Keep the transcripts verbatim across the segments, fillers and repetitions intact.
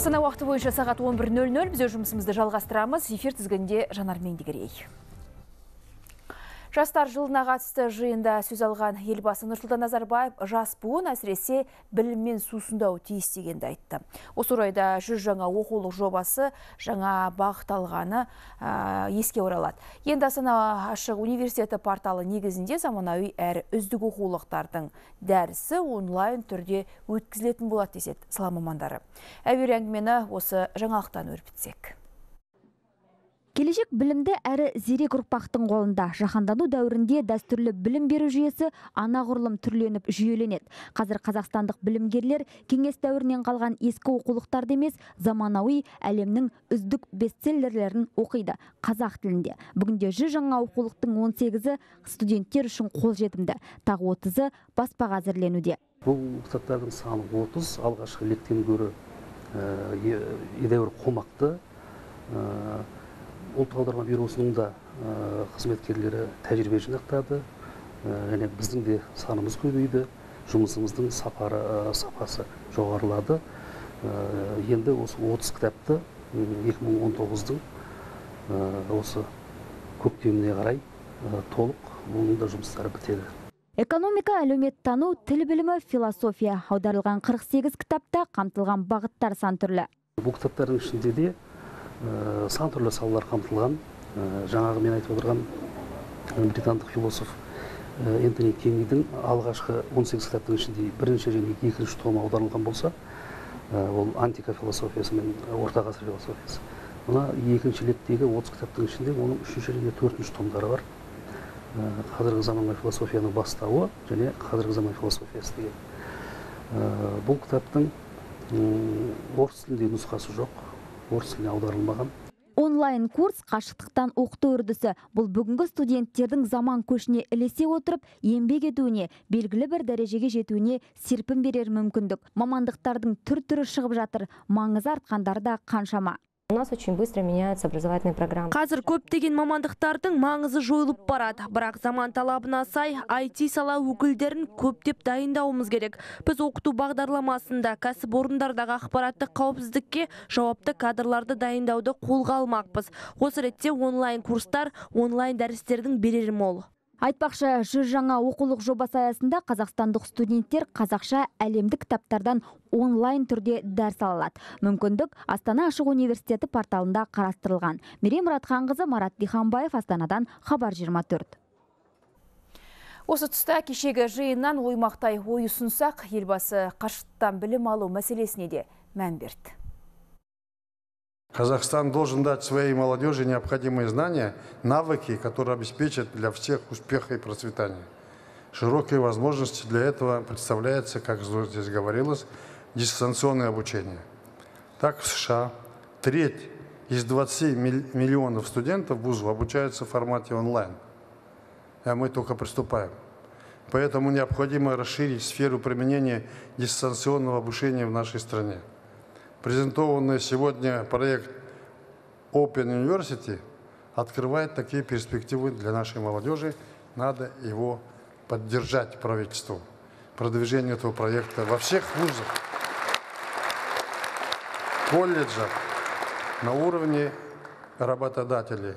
Астана уақыты бойынша сағат он бір нөл нөл біз жұмысымызды жалғастырамыз. Эфир тізгінде Жанар Меңдігерей. Жастар жылына қатысты жиында сөз алған елбасы Нұрсұлтан Назарбаев жас буын әсіресе біліммен сусындау тиіс дегенді айтты. Осы орайда жүз жаңа оқулық жобасы жаңа бағытталғаны ә, еске оралады. Енді Астана ашық университеті порталы негізінде заманауи әрі үздік оқулықтардың дәрісі онлайн түрде өткізілетін болады деседі сала мамандары. Әуелі әңгімені осы жаңалықтан өрбітсек. Келешек білімді әрі зерек ұрпақтың қолында. Жаһандану дәуірінде дәстүрлі білім беру жүйесі анағұрлым түрленіп жүйеленеді. Қазір қазақстандық білімгерлер кеңес дәуірінен қалған ескі оқулықтарды емес, заманауи әлемнің үздік бестселлерлерін оқиды қазақ тілінде. Бүгінде жүз жаңа оқулықтың он сегізі студенттер үшін қолжетімді, тағы отызы баспаға әзірленуде. Бұл кітаптардың саны отыз, алғашқы лектен гөрі едәуір қомақты. Ұлттық аударма бюросының да қызметкерлері тәжірибе жинақтады, және біздің де санымыз көбейді, жұмысымыздың сапары, сапасы жоғарылады. Енді осы отыз кітапты екі мың он тоғыздың осы көктеміне қарай толық оның да жұмыстары бітеді. Экономика, әлеуметтану, тіл білімі, философия аударылған қырық сегіз кітапта қамтылған бағыттар сан түрлі. Бұл кітаптардың ішінде де сан түрлі салалар қамтылған. Жаңағы мен айтып отырған британдық философ Энтони Кеннидің алғашқы он сегіз кітаптың ішінде бірінші және екінші томы аударылған болса, ол антика философиясы мен орта ғасыр философиясы. Мына екінші лектегі отыз кітаптың ішінде оның үшінші және төртінші томдары бар. Қазіргі заманғы философияның бастауы және қазіргі заман философиясы деген. Бұл кітаптың орыс тілінде нұсқасы жоқ. Орыс тіліне аударылмаған. Онлайн курс қашықтықтан оқыту үрдісі. Бұл бүгінгі студенттердің заман көшіне ілесе отырып, еңбек етуіне, белгілі бір дәрежеге жетуіне серпін берер мүмкіндік. Мамандықтардың түр-түрі шығып жатыр, маңызы артқандары да қаншама. У нас очень быстро меняются образовательные программы. Қазір көптеген мамандықтардың маңызы жойылып барады. Бірақ заман талабына сай ай ти сала өкілдерін көптеп дайындауымыз керек. Біз оқыту бағдарламасында кәсіпорындардағы ақпараттық қауіпсіздікке жауапты кадрларды дайындауды қолға алмақпыз. Осы ретте онлайн курстар, онлайн дәрістердің берері мол. Айтпақшы, жүз жаңа оқулық жобасы аясында қазақстандық студенттер қазақша әлемдік кітаптардан онлайн түрде дәріс алады. Мүмкіндік Астана ашық университеті порталында қарастырылған. Мерей Мұратханқызы, Марат Диханбаев, Астанадан, Хабар жиырма төрт. Осы тұста кешегі жиыннан оймақтай ой ұсынсақ, елбасы қашықтан білім алу мәселесіне де мән берді. Казахстан должен дать своей молодежи необходимые знания, навыки, которые обеспечат для всех успеха и процветания. Широкие возможности для этого представляется, как здесь говорилось, дистанционное обучение. Так в США треть из двадцати миллионов студентов вузов обучаются в формате онлайн. А мы только приступаем. Поэтому необходимо расширить сферу применения дистанционного обучения в нашей стране. Презентованный сегодня проект Open University открывает такие перспективы для нашей молодежи. Надо его поддержать правительству. Продвижение этого проекта во всех вузах, колледжах, на уровне работодателей.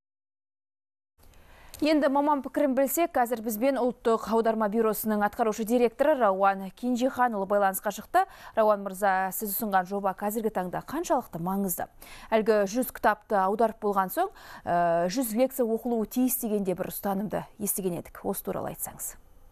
Енді маман пікірін білсек, қазір бізбен ұлттық аударма бюросының атқарушы директоры Рауан Кенжеханұлы байланысқа шықты. Рауан мырза, сіз ұсынған жоба қазіргі таңда қаншалықты маңызды? Әлгі жүз кітапты аударып болған соң, жүз лекция оқылуы тиіс дегенде бір ұстанымды естіген едік. Осы туралы айтсаңыз.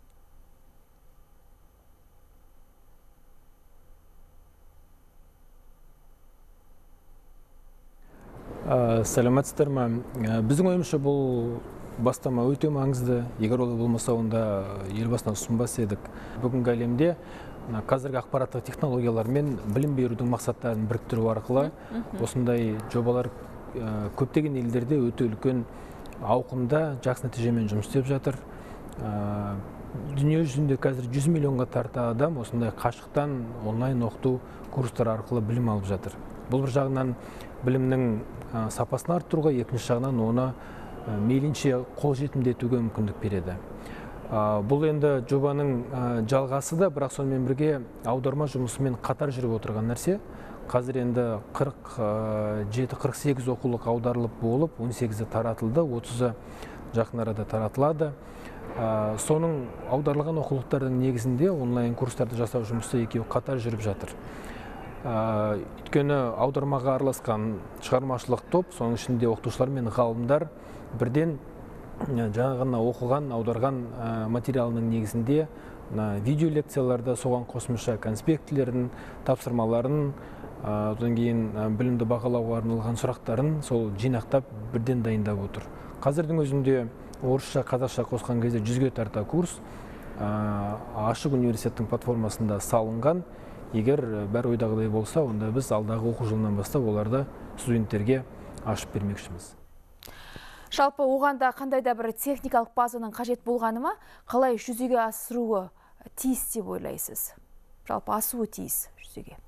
Сәлеметсіздер ме? Біздің ойымызша бұл бастама өте маңызды. Егер ол болмаса, онда елбасына ұсынбас едік. Бүгінгі әлемде қазіргі ақпараттық технологиялар мен білім берудің мақсаттарын біріктіру арқылы осындай жобалар көптеген елдерде өте үлкен ауқымда жақсы нәтижемен жұмыс істеп жатыр. Дүние жүзінде қазір жүз миллионға тарта адам осындай қашықтан онлайн оқыту курстар арқылы білім алып жатыр. Бұл бір жағынан білімнің сапасын арттыруға, екінші жағынан оны мейлінше қолжетімді етуге мүмкіндік береді. Бұл енді жобаның жалғасы да, бірақ сонымен бірге аударма жұмысымен қатар жүріп отырған нәрсе. Қазір енді қырық жеті қырық сегіз оқулық аударылып болып, он сегізі таратылды, отызы жақын арада таратылады. Соның аударылған оқулықтардың негізінде онлайн курстарды жасау жұмысы екеуі қатар жүріп жатыр. Өйткені аудармаға араласқан шығармашылық топ, соның ішінде оқытушылар мен ғалымдар бірден жаңағына оқыған, аударған материалының негізінде видео лекцияларда соған қосымша конспектілерін, тапсырмаларын, одан кейін білімді бағалауға арналған сұрақтарын сол жинақтап бірден дайындап отыр. Қазірдің өзінде орысша, қазақша қосқан кезде жүзге тарта курс ашық университеттің платформасында салынған. Егер бәрі ойдағыдай болса, онда біз алдағы оқу жылынан бастап оларды студенттерге ашып бермекшіміз. Жалпы оғанда қандайда бір техникалық базаның қажет болғаны ма, қалай жүзеге асыруы тиіс деп ойлайсыз? Жалпы асуы тиіс жүзеге.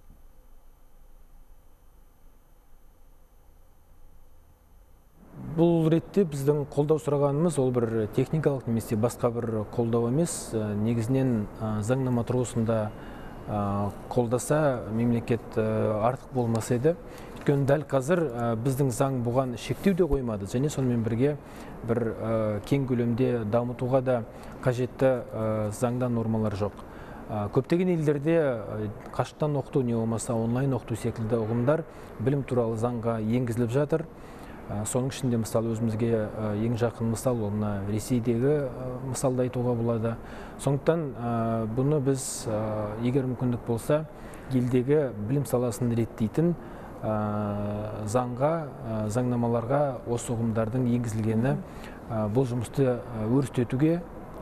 Бұл ретте біздің қолдау сұрағанымыз ол бір техникалық немесе басқа бір қолдау емес. Негізінен заңнама тұрғысында қолдаса мемлекет артық болмаса еді. Өйткені дәл қазір біздің заң бұған шектеу де қоймады, және сонымен бірге бір кең көлемде дамытуға да қажетті заңда нормалар жоқ. Көптеген елдерде қашықтан оқыту не болмаса онлайн оқыту секілді ұғымдар білім туралы заңға енгізіліп жатыр. Соның ішінде мысалы өзімізге ең жақын мысал оны Ресейдегі мысалды айтуға болады. Сондықтан бұны біз егер мүмкіндік болса елдегі білім саласын реттейтін заңға, заңнамаларға осы ұғымдардың енгізілгені бұл жұмысты өрістетуге,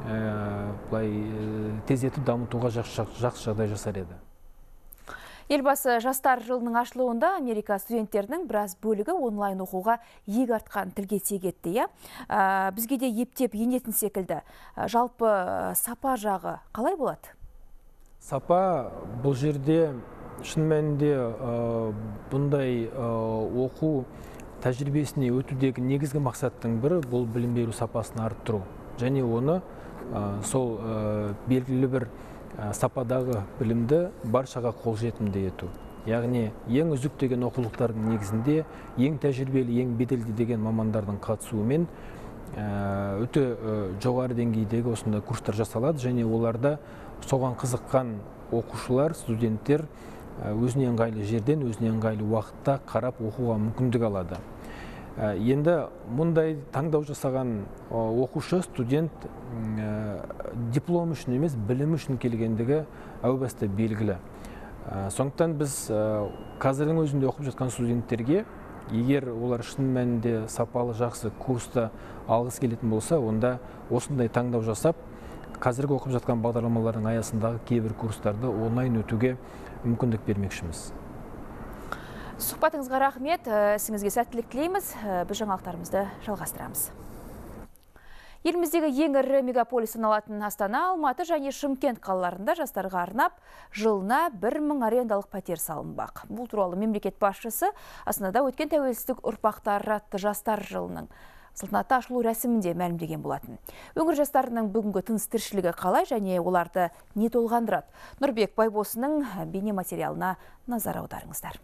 тездетіп дамытуға жақсы жағдай жасар еді. Елбасы жастар жылының ашылуында Америка студенттерінің біраз бөлігі онлайн оқуға иек артқан тілге тиек етті. Бізге де ептеп енетін секілді. Жалпы сапа жағы қалай болады? Сапа бұл жерде шын мәнінде бұндай оқу тәжірибесіне өтудегі негізгі мақсаттың бірі бұл білім беру сапасын арттыру. Және оны сол белгілі бір сападағы білімді баршаға қолжетімді ету. Яғни ең үздік деген оқулықтардың негізінде ең тәжірибелі, ең беделді деген мамандардың қатысуымен өте жоғары деңгейдегі осындай курстар жасалады, және оларда соған қызыққан оқушылар, студенттер өзіне ыңғайлы жерден, өзіне ыңғайлы уақытта қарап оқуға мүмкіндік алады. Енді мұндай таңдау жасаған оқушы, студент диплом үшін емес, білім үшін келгендігі әу баста белгілі. Сондықтан біз қазірдің өзінде оқып жатқан студенттерге, егер олар шын мәнінде сапалы жақсы курсты алғысы келетін болса, онда осындай таңдау жасап, қазіргі оқып жатқан бағдарламалардың аясындағы кейбір курстарды онлайн өтуге мүмкіндік бермекшіміз. Сұхбатыңызға рахмет, ісіңізге сәттілік тілейміз. Біз жаңалықтарымызды жалғастырамыз. Еліміздегі ең ірі мегаполис саналатын Астана, Алматы және Шымкент қалаларында жастарға арнап жылына бір мың арендалық пәтер салынбақ. Бұл туралы мемлекет басшысы Астанада өткен тәуелсіздік ұрпақтары атты жастар жылының салтанатты ашылу рәсімінде мәлімдеген болатын. Өңір жастарының бүгінгі тыныс тіршілігі қалай және оларды не толғандырады? Нұрбек Байбосының бейнематериалына назар аударыңыздар.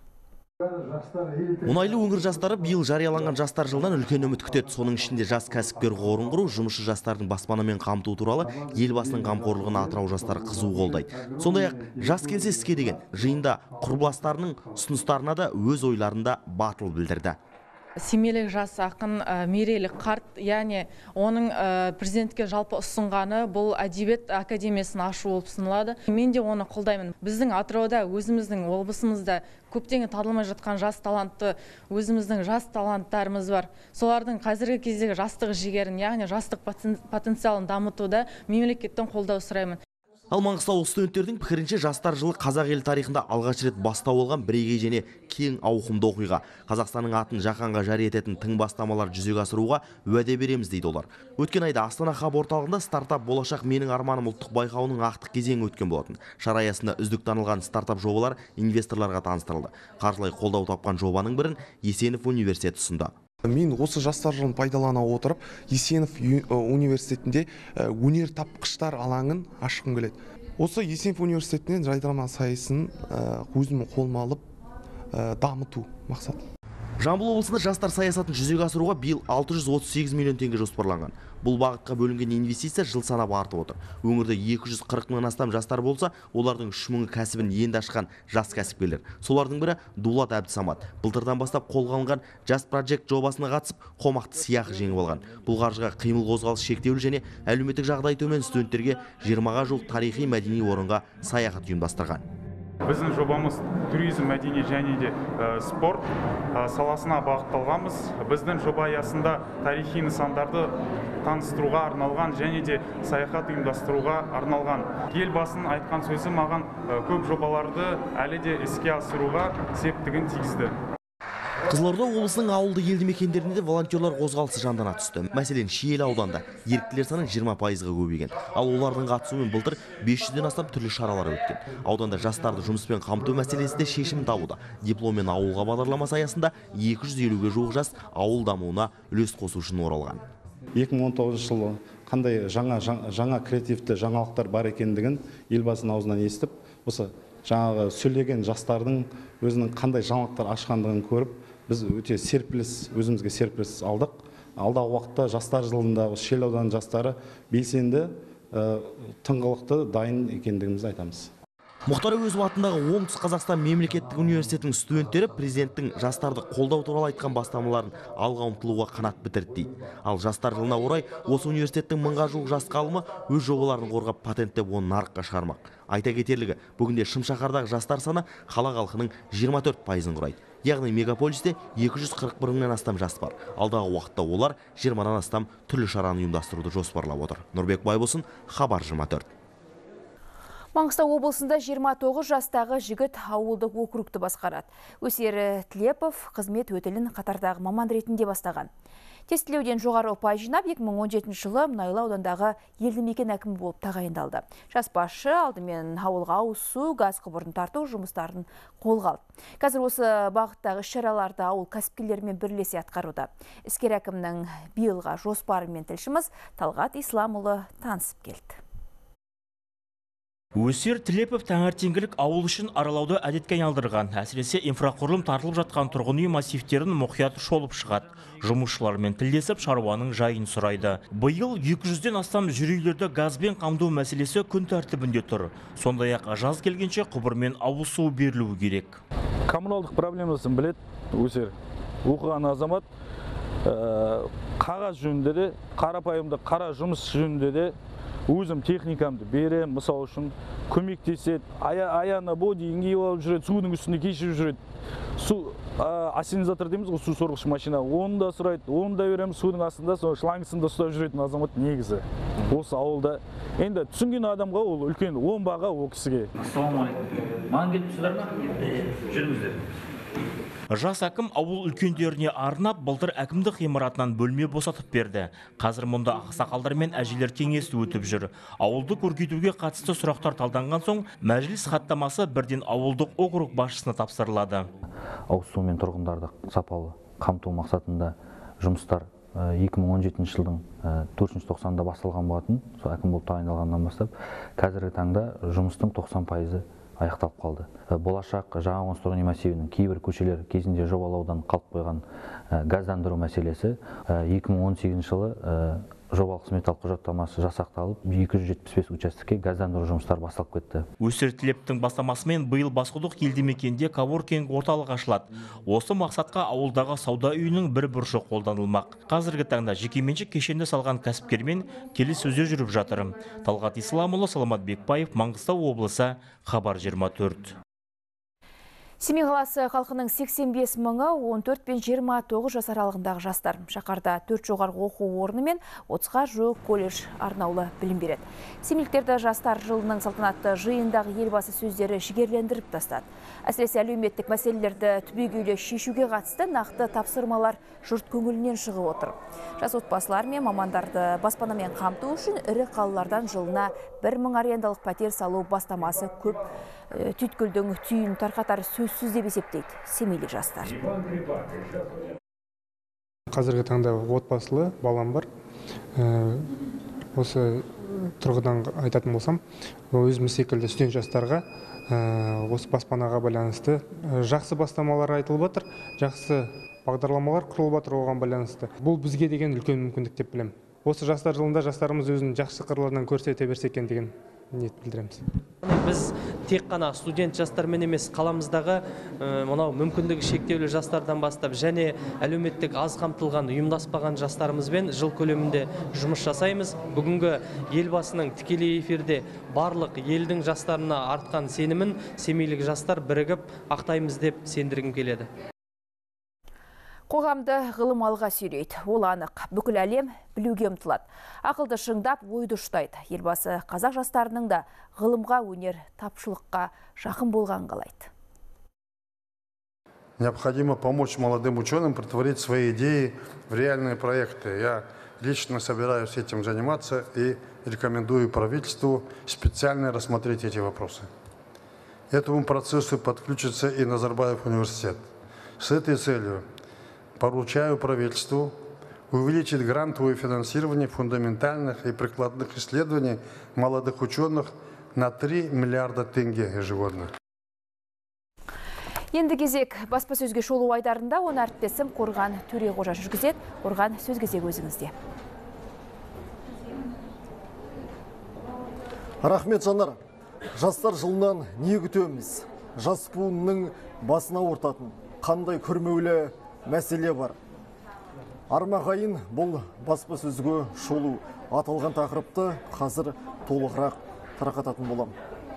Мұнайлы өңір жастары биыл жарияланған жастар жылдан үлкен үміт күтеді. Соның ішінде жас кәсіпкер қорын құру, жұмысшы жастардың баспанамен қамту туралы елбасының қамқорлығына Атырау жастары қызу қолдайды. Сондай-ақ жас келсе іске деген жиында құрбыластарының ұсыныстарына да өз ойларында батыл білдірді. Семейлік жас ақын Мерейлі қарт, яғни оның президентке жалпы ұсынғаны бұл әдебиет академиясын ашу болып ұсынылады. Мен де оны қолдаймын. Біздің Атырауда, өзіміздің облысымызда көптеген танылмай жатқан жас талантты, өзіміздің жас таланттарымыз бар. Солардың қазіргі кездегі жастық жігерін, яғни жастық потенциалын дамытуда мемлекеттен қолдау сұраймын. Ал маңғыстаулық студенттердің пікірінше жастар жылы қазақ елі тарихында алғаш рет бастау алған бірегей және кең ауқымды оқиға. Қазақстанның атын жаһанға жария ететін тың бастамалар жүзеге асыруға уәде береміз дейді олар. Өткен айда Астана хаб орталығында стартап болашақ менің арманым ұлттық байқауының ақтық кезеңі өткен болатын. Шара аясында үздік танылған стартап жобалар инвесторларға таныстырылды. Қаржылай қолдау тапқан жобаның бірін Есенов университеті ұсынды. Мен осы жастар жылын пайдалана отырып, Есенов университетінде өнер тапқыштар алаңын ашқым келеді. Осы Есенов университетінен жайдарма сайысын өзім қолыма алып, дамыту мақсат. Жамбыл облысында жастар саясатын жүзеге асыруға биыл алты жүз отыз сегіз миллион теңге жоспарланған. Бұл бағытқа бөлінген инвестиция жыл санап артып отыр. Өңірде екі жүз қырық мыңнан астам жастар болса, олардың үш мыңы кәсібін енді ашқан жас кәсіпкерлер. Солардың бірі Дулат Әбдісамат. Былтырдан бастап қолға алынған Жас Project жобасына қатысып, қомақты сыйақы жеңіп алған. Бұл қаржыға қимыл қозғалыс шектеулі және әлеуметтік жағдайы төмен студенттерге жиырмаға жуық тарихи мәдени орынға саяхат ұйымдастырған. Біздің жобамыз туризм, мәдени және де спорт саласына бағытталғанбыз. Біздің жоба аясында тарихи нысандарды таныстыруға арналған және де саяхат ұйымдастыруға арналған. Елбасының айтқан сөзі маған көп жобаларды әлі де іске асыруға септігін тигізді. Қызылорда облысының ауылды елді мекендерінде волонтерлар қозғалысы жандана түсті. Мәселен, Шиелі ауданда еріктілер саны жиырма пайызға көбейген. Ал олардың қатысуымен былтыр бес жүзден астам түрлі шаралар өткен. Ауданда жастарды жұмыспен қамту мәселесі де шешім табуда. Дипломмен ауылға бағдарламасы аясында екі жүз елуге жуық жас ауыл дамуына үлес қосу үшін оралған. екі мың он тоғызыншы жылы қандай жаңа жаңа креативті жаңалықтар бар екендігін елбасының аузынан естіп, осы жаңағы сөйлеген жастардың өзінің қандай жаңалықтар ашқандығын көріп, біз өте серпіліс, өзімізге серпіліс алдық. Алдағы уақытта жастар жылында Шиелі ауданының жастары белсенді, тыңғылықты, дайын екендігімізді айтамыз. Мұхтар Әуезов атындағы Оңтүстік Қазақстан мемлекеттік университетінің студенттері президенттің жастарды қолдау туралы айтқан бастамаларын алға ұмтылуға қанат бітірді дейді. Ал жастар жылына орай осы университеттің мыңға жуық жас ғалымы өз жобаларын қорғап патенттеп оны нарыққа шығармақ. Айта кетерлігі, бүгінде Шымшаһардағы жастар саны қала халқының жиырма төрт пайызын құрайды. Яғни мегаполисте екі жүз қырық бір мыңнан астам жас бар. Алдағы уақытта олар жиырмадан астам түрлі шараны ұйымдастыруды жоспарлап отыр. Нұрбек Байбосын, Хабар жиырма төрт. Маңғыстау облысында жиырма тоғыз жастағы жігіт ауылдық округті басқарады. Өсері Тілепов қызмет өтілін қатардағы маман ретінде бастаған. Тестілеуден жоғары ұпай жинап, екі мың он жетінші жылы Мұнайлы аудандағы елді мекен әкімі болып тағайындалды. Жас басшы алдымен ауылға ауыз су, газ құбырын тарту жұмыстарын қолға алды. Қазір осы бағыттағы іс-шараларды ауыл кәсіпкерлерімен бірлесе атқаруда. Іскер әкімнің биылға жоспарымен тілшіміз Талғат Исламұлы танысып келді. Өсер Тілепов таңертеңгілік ауыл үшін аралауды әдетке айналдырған. Әсіресе инфрақұрылым тартылып жатқан тұрғын үй массивтерін мұқият шолып шығады. Жұмысшылармен тілдесіп, шаруаның жайын сұрайды. Биыл екі жүзден астам жүрүйлерді газбен қамту мәселесі күн тәртібінде тұр. Сондай-ақ жаз келгенше құбырмен ауыз су берілуі керек. Коммуналдық проблемасын білет, Өсер. Оқыған азамат қағаз жөнінде де, қарапайымды қара жұмыс жөнінде де өзім техникамды берем, мысал үшін көмектеседі, аяғына бодиін киіп алып жүреді, судың үстінде кешіп жүреді. Су ассенизатор дейміз, су сорғыш машина, оны да сұрайды, оны да береміз, судың астында шлангысында ұстап жүретін азамат негізі. Осы ауылда енді түсінген адамға ол үлкен он баға ол кісіге. Ассалаумағалейкум. Маған келіп тұрсыздар ма? Жүріңіздер. Жас әкім ауыл үлкендеріне арнап былтыр әкімдік ғимаратынан бөлме босатып берді. Қазір мұнда ақсақалдар мен әжелер кеңесі өтіп жүр. Ауылды көркейтуге қатысты сұрақтар талданған соң, мәжіліс хаттамасы бірден ауылдық округ басшысына тапсырылады. Ауыз сумен тұрғындарды сапалы қамту мақсатында жұмыстар екі мың он жетінші жылдың төртінші тоқсанында басталған болатын. Сол әкім болып тағайындалғаннан бастап, қазіргі таңда жұмыстың тоқсан пайызы аяқталып қалды. Болашақ жаңа тұрғын үй массивінің кейбір көшелер кезінде жобалаудан қалып қойған газдандыру мәселесі екі мың он сегізінші жылы жобалық сметалық құжаттамасы жасақталып, екі жүз жетпіс бес участокке газдандыру жұмыстары басталып кетті. Өсер Тілептің бастамасымен биыл Басқұдық елді мекенде коворкинг орталық ашылады. Осы мақсатқа ауылдағы сауда үйінің бір бұрышы қолданылмақ. Қазіргі таңда жекеменшік кешенді салған кәсіпкермен келіссөздер жүріп жатыр. Талғат Исламұлы, Саламат Бекбаев, Маңғыстау облысы, Хабар жиырма төрт. Семей қаласы халқының сексен бес мыңы он төрт пен жиырма тоғыз жас аралығындағы жастар. Шақарда төрт жоғарғы оқу орны мен отызға жуық колледж арнаулы білім береді. Семейліктерді жастар жылының салтанатты жиындағы елбасы сөздері жігерлендіріп тастады. Әсіресе әлеуметтік мәселелерді түбегейлі шешуге қатысты нақты тапсырмалар жұрт көңілінен шығып отыр. Жас отбасылар мен мамандарды баспанамен қамту үшін ірі қалалардан жылына бір мың арендалық пәтер салу бастамасы көп түйткілдің түйін тарқатар сөзсіз деп есептейді семейлік жастар. Қазіргі таңда отбасылы балам бар. Осы тұрғыдан айтатын болсам, өзіміз секілді студент жастарға осы баспанаға байланысты жақсы бастамалар айтылып отыр, жақсы бағдарламалар құрылып отыр оған байланысты. Бұл бізге деген үлкен мүмкіндік деп білемін. Осы жастар жылында жастарымыз өзінің жақсы қырларынан көрсете берсе екен деген ниет білдіреміз. Біз тек қана студент жастармен емес, қаламыздағы мынау мүмкіндігі шектеулі жастардан бастап және әлеуметтік аз қамтылған, ұйымдаспаған жастарымызбен жыл көлемінде жұмыс жасаймыз. Бүгінгі елбасының тікелей эфирде барлық елдің жастарына артқан сенімін семейлік жастар бірігіп ақтаймыз деп сендіргім келеді. Қоғамды ғылым алға сүйрейді. Ол анық. Бүкіл әлем білуге ұмтылады. Ақылды шыңдап, ойды ұштайды. Елбасы қазақ жастарының да ғылымға, өнер, тапшылыққа жақын болған қалайды. Необходимо помочь молодым ученым претворить свои идеи в реальные проекты. Я лично собираюсь этим заниматься и рекомендую правительству специально рассмотреть эти вопросы. Этому процессу подключится и Назарбаев университет. С этой целью поручаю правительству увеличить грантовое финансирование фундаментальных и прикладных исследований молодых ученых на три миллиарда тенге ежегодно. Енді кезек баспасөзге шолу айдарында оны әріптесім Қорған Төреғожа жүргізеді. Қорған, сөз кезек өзіңізде. Рахмет, Жанар. Жастар жылынан не күтеміз? Жас буынның басына ортатын қандай күрмеулі мәселе бар. Армағайын бұл баспасөзге шолу. Аталған тақырыпты қазір толығырақ тарқататын болам.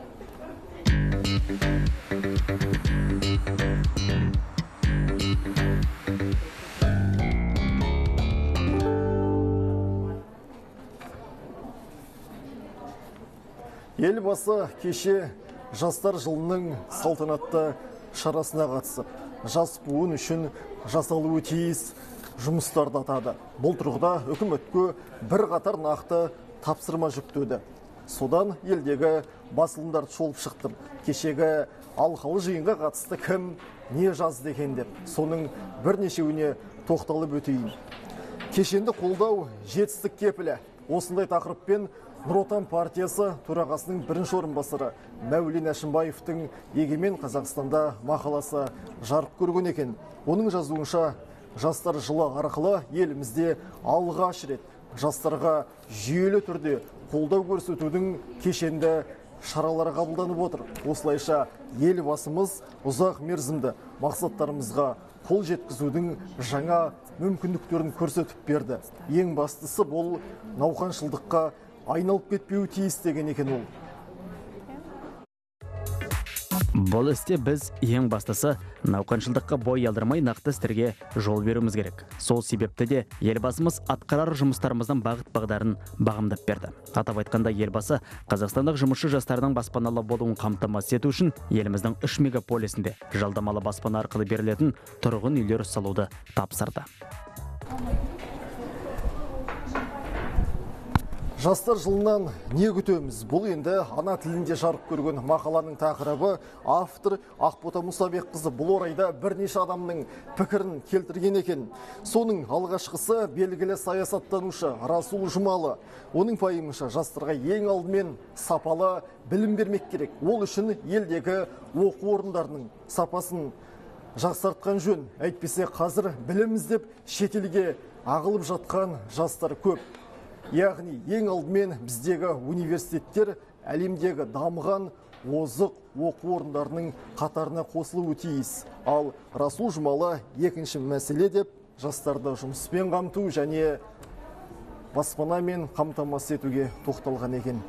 Елбасы кеше жастар жылының салтанатты шарасына қатысып, жас буын үшін жасалуы тиіс жұмыстарды атады. Бұл тұрғыда үкіметке бір қатар нақты тапсырма жүктеді. Содан елдегі басылымдарды шолып шықтым. Кешегі алқалы жиынға қатысты кім не жазды екен деп, соның бірнешеуіне тоқталып өтейін. Кешенді қолдау жетістік кепілі. Осындай тақырыппен Нұр Отан партиясы төрағасының бірінші орынбасары Мәулен Әшімбаевтың Егемен Қазақстанда мақаласы жарық көрген екен. Оның жазуынша, жастар жылы арқылы елімізде алғаш рет жастарға жүйелі түрде қолдау көрсетудің кешенді шаралары қабылданып отыр. Осылайша елбасымыз ұзақ мерзімді мақсаттарымызға қол жеткізудің жаңа мүмкіндіктерін көрсетіп берді. Ең бастысы бұл науқаншылдыққа айналып кетпеуі тиіс деген екен ол. Бұл істе біз ең бастысы науқаншылдыққа бой алдырмай нақты істерге жол беруіміз керек. Сол себепті де елбасымыз атқарар жұмыстарымыздың бағыт бағдарын бағамдап берді. Атап айтқанда, елбасы қазақстандық жұмысшы жастардың баспаналы болуын қамтамасыз ету үшін еліміздің үш мегаполисінде жалдамалы баспана арқылы берілетін тұрғын үйлер салуды тапсырды. Жастар жылынан не күтеміз? Бұл енді ана тілінде жарық көрген мақаланың тақырыбы. Автор Ақбота Мұсабекқызы бұл орайда бірнеше адамның пікірін келтірген екен. Соның алғашқысы белгілі саясаттанушы Расул Жұмалы. Оның пайымынша жастарға ең алдымен сапалы білім бермек керек. Ол үшін елдегі оқу орындарының сапасын жақсартқан жөн. Әйтпесе қазір білім іздеп шетелге ағылып жатқан жастар көп. Яғни ең алдымен біздегі университеттер әлемдегі дамыған озық оқу орындарының қатарына қосылуы тиіс. Ал Расул Жұмалы екінші мәселе деп жастарды жұмыспен қамту және баспанамен қамтамасыз етуге тоқталған екен.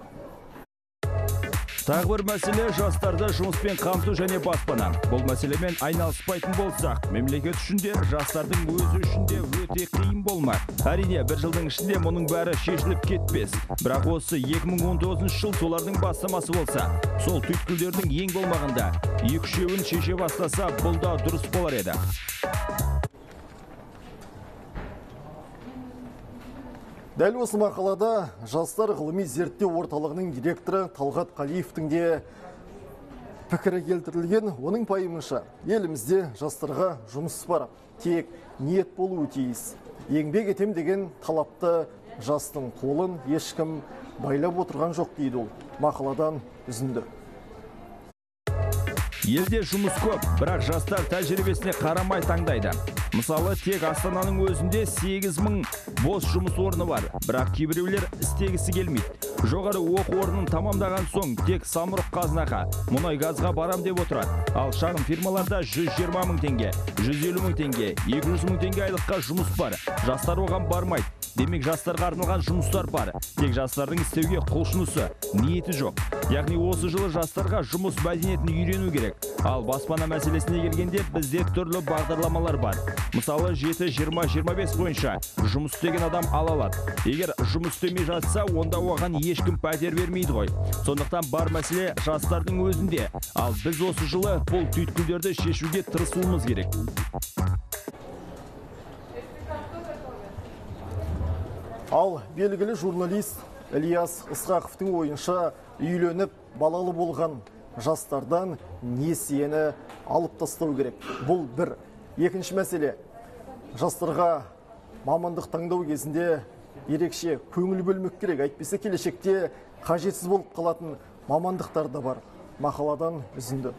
Тағы бір мәселе жастарды жұмыспен қамту және баспана. Бұл мәселемен айналыспайтын болсақ, мемлекет үшін де, жастардың өзі үшін де өте қиын болмақ. Әрине, бір жылдың ішінде мұның бәрі шешіліп кетпес. Бірақ осы екі мың он тоғызыншы жыл солардың бастамасы болса, сол түйткілдердің ең болмағанда екі-үшеуін шеше бастаса, бұл да дұрыс болар еді. Дәл осы мақалада жастар ғылыми зерттеу орталығының директоры Талғат Қалиевтің де пікірі келтірілген. Оның пайымынша елімізде жастарға жұмыс бар, тек ниет болуы тиіс. еңбек етем деген талапты жастың қолын ешкім байлап отырған жоқ дейді ол мақаладан үзінді. Елде жұмыс көп, бірақ жастар тәжірибесіне қарамай таңдайды. Мысалы, тек Астананың өзінде сегіз мың бос жұмыс орны бар, бірақ кейбіреулер істегісі келмейді. Жоғары оқу орнын тамамдаған соң тек самұрық қазынаға, мұнай газға барам деп отырады. Ал шағын фирмаларда жүз жиырма мың теңге, жүз елу мың теңге, екі жүз мың теңге айлыққа жұмыс бар. Жастар оған бармайды. Демек, жастарға арналған жұмыстар бар. Тек жастардың істеуге құлшынысы, ниеті жоқ. Яғни осы жылы жастарға жұмыс мәдениетін үйрену керек. Ал баспана мәселесіне келгенде бізде түрлі бағдарламалар бар. Мысалы, жеті жиырма жиырма бес бойынша жұмыс істеген адам ала алады. Егер жұмыс істемей жатса, онда оған ешкім пәтер бермейді ғой. Сондықтан бар мәселе жастардың өзінде. Ал біз осы жылы бұл түйткілдерді шешуге тырысуымыз керек. Ал белгілі журналист Ильяс Ысқақовтың ойынша үйленіп балалы болған жастардан несиені алып тастау керек. Бұл бір. Екінші мәселе, жастарға мамандық таңдау кезінде ерекше көңіл бөлмек керек. Әйтпесе келешекте қажетсіз болып қалатын мамандықтар да бар. Мақаладан үзінді.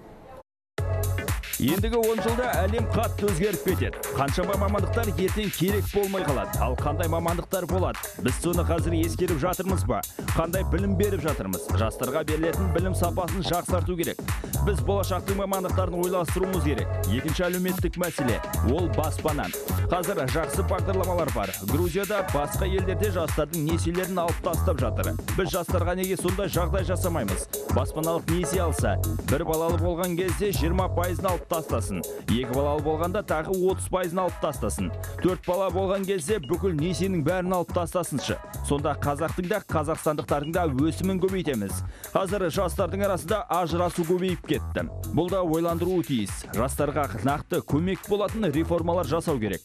Ендігі он жылда әлем қатты өзгеріп кетеді. Қаншама мамандықтар ертең керек болмай қалады. Ал қандай мамандықтар болады? Біз соны қазір ескеріп жатырмыз ба? Қандай білім беріп жатырмыз? Жастарға берілетін білім сапасын жақсарту керек. Біз болашақтың мамандықтарын ойластыруымыз керек. Екінші әлеуметтік мәселе ол баспана. Қазір жақсы бағдарламалар бар. Грузияда басқа елдерде жастардың несиелерін алып тастап жатыр. Біз жастарға неге сондай жағдай жасамаймыз? Баспаналық несие алса, бір балалы болған кезде жиырма пайызын алып тастасын. Екі балалы болғанда тағы отыз пайызын алып тастасын. Төрт бала болған кезде бүкіл несиенің бәрін алып тастасыншы. Сонда қазақтың да, қазақстандықтардың да өсімін көбейтеміз. Қазір жастардың арасында ажырасу көбейіп кетті. Бұл да ойландыруы тиіс. Жастарға нақты көмек болатын реформалар жасау керек.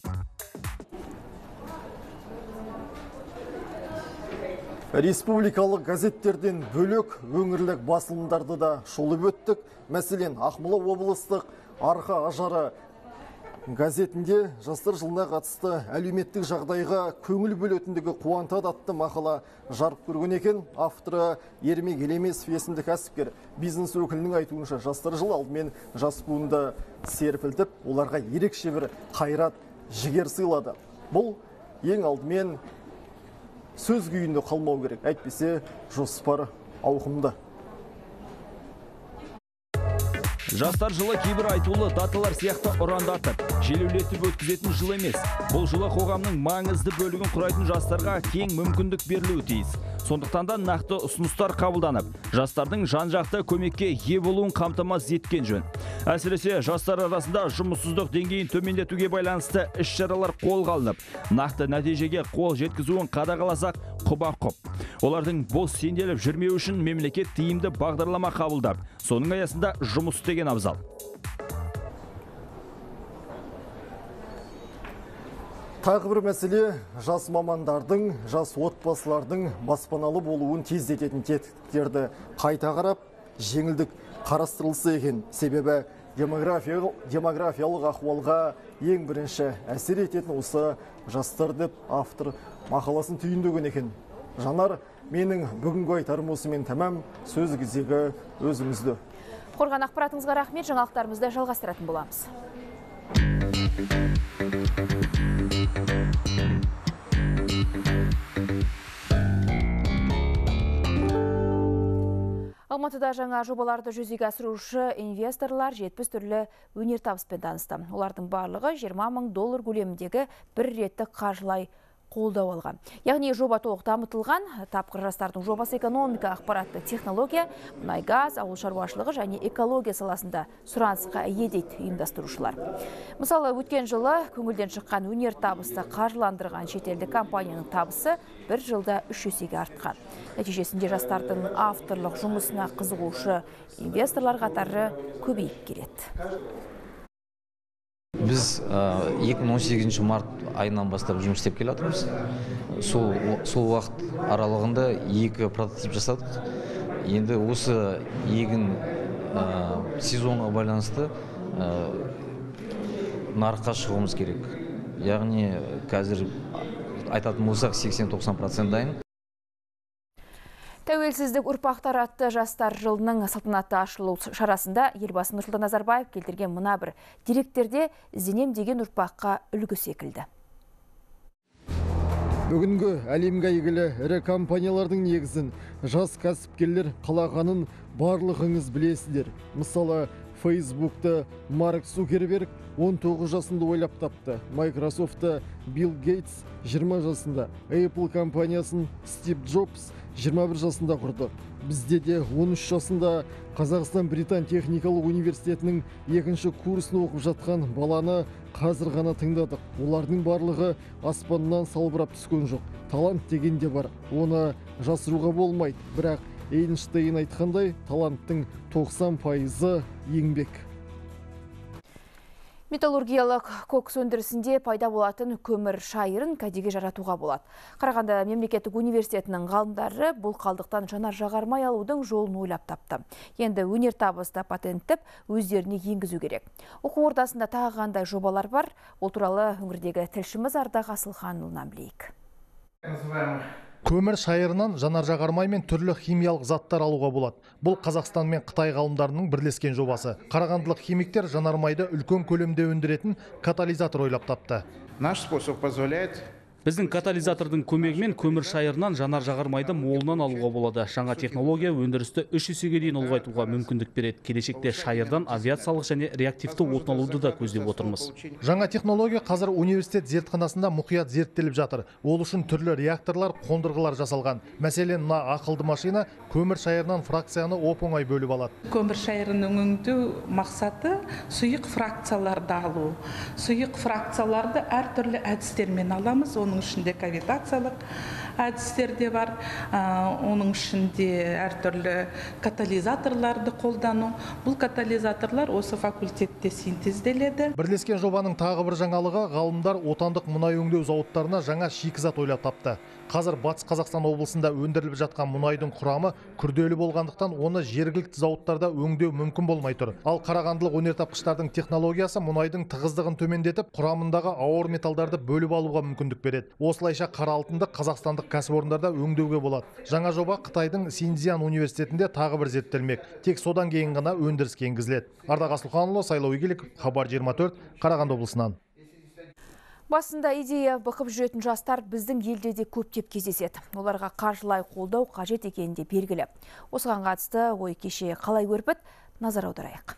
Республикалық газеттерден бөлек өңірлік басылымдарды да шолып өттік. Мәселен, Ақмола облыстық Арқа ажары газетінде жастар жылына қатысты әлеуметтік жағдайға көңіл бөлетіндігі қуантады атты мақала жарық көрген екен. Авторы Ермек Елемесов есімді кәсіпкер. Бизнес өкілінің айтуынша жастар жылы алдымен жас буынды серпілтіп, оларға ерекше бір қайрат, жігер сыйлады. Бұл ең алдымен сөз күйінде қалмау керек, әйтпесе жоспар ауқымды. Жастар жылы кейбір айтулы даталар сияқты ұрандатып, желеулетіп өткізетін жыл емес. Бұл жылы қоғамның маңызды бөлігін құрайтын жастарға кең мүмкіндік берілуі тиіс. Сондықтан да нақты ұсыныстар қабылданып, жастардың жан-жақты көмекке ие болуын қамтамасыз еткен жөн. Әсіресе жастар арасында жұмыссыздық деңгейін төмендетуге байланысты іс-шаралар қолға алынып, нақты нәтижеге қол жеткізуін қадағаласақ құба-құп. Олардың бос сенделіп жүрмеу үшін мемлекет тиімді бағдарлама қабылдап, соның аясында жұмыс істеген абзал. Тағы бір мәселе жас мамандардың, жас отбасылардың баспаналы болуын тездететін тетіктерді қайта қарап, жеңілдік қарастырылса екен. Себебі демографиялық ахуалға ең бірінші әсер ететін осы жастар деп автор мақаласын түйіндеген екен. Жанар, менің бүгінгі айтарым осымен тәмам, сөз кезегі өзіңізді. Қорған ақпаратыңызға рахмет, жаңалықтарымызды жалғастыратын боламыз. Алматыда жаңа жобаларды жүзеге асырушы инвесторлар жетпіс түрлі өнертабыспен танысты. Олардың барлығы жиырма мың доллар көлеміндегі бір реттік қаржылай қолдау алған. Яғни жоба толық дамытылған. Тапқыр жастардың жобасы экономика, ақпаратты технология, мұнай газ, ауыл шаруашылығы және экология саласында сұранысқа ие дейді ұйымдастырушылар. Мысалы, өткен жылы көңілден шыққан өнер табысты қаржыландырған шетелдік компанияның табысы бір жылда үш есеге артқан. Нәтижесінде жастардың авторлық жұмысына қызығушы инвесторлар қатары көбейіп келеді. Біз екі мың он сегізінші март айынан бастап жұмыс істеп келе жатырмыз. Сол, сол уақыт аралығында екі прототип жасадық. Енді осы егін сезонға байланысты нарыққа шығуымыз керек. яғни қазір айтатын болсақ сексен тоқсан процент дайын. Тәуелсіздік ұрпақтар атты жастар жылының салтанатты ашылу шарасында елбасы Нұрсұлтан Назарбаев келтірген мына бір деректерде ізденем деген ұрпаққа үлгі секілді. Бүгінгі әлемге әйгілі ірі компаниялардың негізін жас кәсіпкерлер қалағанын барлығыңыз білесіздер. Мысалы, Фейсбукты Марк Цукерберг он тоғыз жасында ойлап тапты. Майкрософтты Билл Гейтс жиырма жасында, Apple компаниясын Стив Джобс жиырма бір жасында құрды. Бізде де он үш жасында Қазақстан Британ техникалық университетінің екінші курсын оқып жатқан баланы қазір ғана тыңдадық. Олардың барлығы аспаннан салбырап түскен жоқ. Талант деген де бар. Оны жасыруға болмайды. Бірақ Эйнштейн айтқандай, таланттың тоқсан пайызы еңбек. Металлургиялық кокс өндірісінде пайда болатын көмір шайырын кәдеге жаратуға болады. Қарағанды мемлекеттік университетінің ғалымдары бұл қалдықтан жанар жағармай алудың жолын ойлап тапты. Енді өнертабысты патенттеп өздеріне енгізу керек. Оқу ордасында тағы қандай жобалар бар? Ол туралы өңірдегі тілшіміз Ардақ Асылханұлынан білейік. Көмір шайырынан жанар жағармай мен түрлі химиялық заттар алуға болады. Бұл Қазақстан мен Қытай ғалымдарының бірлескен жобасы. Қарағандылық химиктер жанармайды үлкен көлемде өндіретін катализатор ойлап тапты. Наш способ позволяет Біздің катализатордың көмегімен көмір шайырынан жанар жағармайды молынан алуға болады. Жаңа технология өндірісті үш есеге дейін ұлғайтуға мүмкіндік береді. Келешекте шайырдан авиациялық және реактивті отын алуды да көздеп отырмыз. Жаңа технология қазір университет зертханасында мұқият зерттеліп жатыр. Ол үшін түрлі реакторлар, қондырғылар жасалған. Мәселен, мына ақылды машина көмір шайырынан фракцияны оп-оңай бөліп алады. Көмір шайырын өңдеу мақсаты сұйық фракцияларды алу. Сұйық фракцияларды әртүрлі әдістермен аламыз. Оның ішінде кавитациялық әдістер де бар, оның ішінде әртүрлі катализаторларды қолдану. Бұл катализаторлар осы факультетте синтезделеді. Бірлескен жобаның тағы бір жаңалығы, ғалымдар отандық мұнай өңдеу зауыттарына жаңа шикізат ойлап тапты. Қазір Батыс Қазақстан облысында өндіріліп жатқан мұнайдың құрамы күрделі болғандықтан оны жергілікті зауыттарда өңдеу мүмкін болмай тұр. Ал қарағандылық өнертапқыштардың технологиясы мұнайдың тығыздығын төмендетіп, құрамындағы ауыр металдарды бөліп алуға мүмкіндік береді. Осылайша қара алтынды қазақстандық кәсіпорындарда өңдеуге болады. Жаңа жоба Қытайдың Синьцзян университетінде тағы бір зерттелмек. Тек содан кейін ғана өндіріске енгізіледі. Ардақ Асылханұлы, Сайлау Игіліков, Хабар жиырма төрт, Қарағанды облысынан. Басында идея бақып жүретін жастар біздің елде де көптеп кездеседі. Оларға қаржылай қолдау қажет екенінде белгілі. Осыған қатысты ой кеше қалай көрпіт, назар аударайық.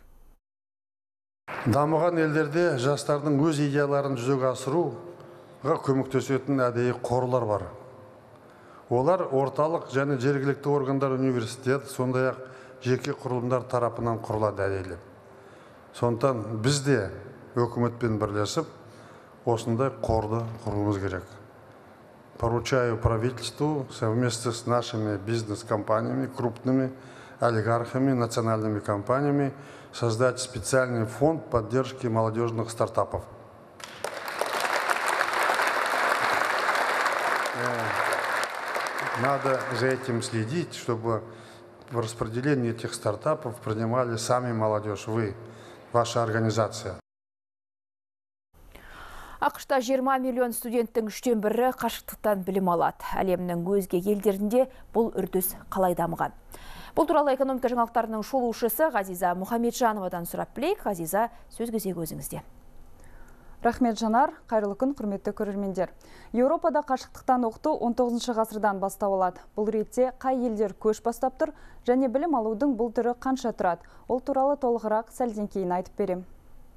Дамыған елдерде жастардың өз идеяларын жүзеге асыруға көмектесетін әдейі қорлар бар. Олар орталық және жергілікті органдар, университет, сондай-ақ жеке құрылымдар тарапынан құрылады әдейі. Сондықтан біз де өкіметпен бірлесіп осындай қорды құруымыз керек. Поручаю правительству совместно с нашими бизнес-компаниями, крупными олигархами, национальными компаниями создать специальный фонд поддержки молодежных стартапов. Надо за этим следить, чтобы в распределении этих стартапов принимали сами молодежь, вы, ваша организация. Ақшта жиырма миллион студенттің үштен бірі қашықтықтан білім алады. Әлемнің өзге елдерінде бұл үрдіс қалай дамыған. Бұл туралы экономика жаңалықтарының шолушысы Ғазиза Мұхамеджановадан сұрап білейік. Ғазиза, сөз кезегі өзіңізде. Рахмет Жанар, қайырлы күн, құрметті көрермендер. Еуропада қашықтықтан оқыту он тоғызыншы ғасырдан бастау алады. Бұл ретте қай елдер көш бастап тұр және білім алудың бұл түрі қанша тұрады? Ол туралы толығырақ сәлден кейін айтып берем.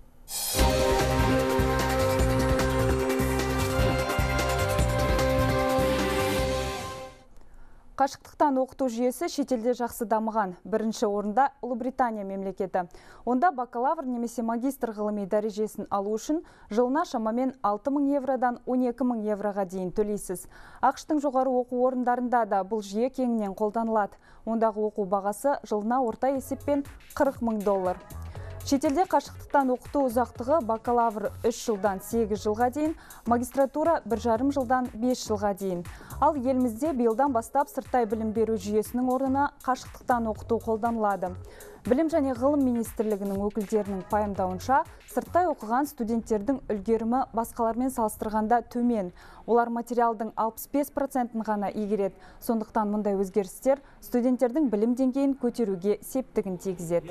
Қашықтықтан оқыту жүйесі шетелде жақсы дамыған. Бірінші орында Ұлыбритания мемлекеті. Онда бакалавр немесе магистр ғылыми дәрежесін алу үшін жылына шамамен алты мың евродан он екі мың евроға дейін төлейсіз. ақш-тың жоғары оқу орындарында да бұл жүйе кеңінен қолданылады. Ондағы оқу бағасы жылына орта есеппен қырық мың доллар. Шетелде қашықтықтан оқыту ұзақтығы бакалавр үш жылдан сегіз жылға дейін, магистратура бір жарым жылдан бес жылға дейін. Ал елімізде биылдан бастап сырттай білім беру жүйесінің орнына қашықтықтан оқыту қолданылады. Білім және ғылым министрлігінің өкілдерінің пайымдауынша, сырттай оқыған студенттердің үлгерімі басқалармен салыстырғанда төмен. Олар материалдың алпыс бес процентін ғана игереді. Сондықтан мұндай өзгерістер студенттердің білім деңгейін көтеруге септігін тигізеді.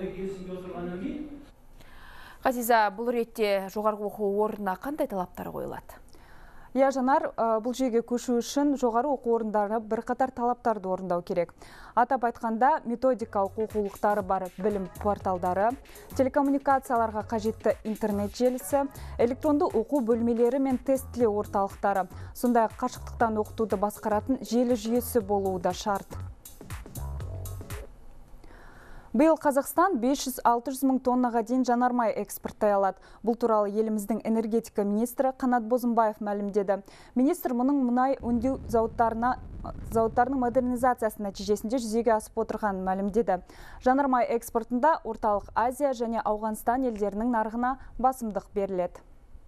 Ғазиза, бұл ретте жоғарғы оқу орнына қандай талаптар қойылады? Я, Жанар, бұл жүйеге көшу үшін жоғары оқу орындары бірқатар талаптарды орындау керек. Атап айтқанда, методикалық оқулықтары бар білім порталдары, телекоммуникацияларға қажетті интернет желісі, электронды оқу бөлмелері мен тестілеу орталықтары, сондай-ақ қашықтықтан оқытуды басқаратын желі жүйесі болуы да шарт. Биыл Қазақстан бес жүз алты жүз мың тоннаға дейін жанармай экспорттай алады. Бұл туралы еліміздің энергетика министрі Қанат Бозымбаев мәлімдеді. Министр мұның мұнай өңдеу зауыттарына зауыттарының модернизациясы нәтижесінде жүзеге асып отырғанын мәлімдеді. Жанармай экспортында Орталық Азия және Ауғанстан елдерінің нарығына басымдық беріледі.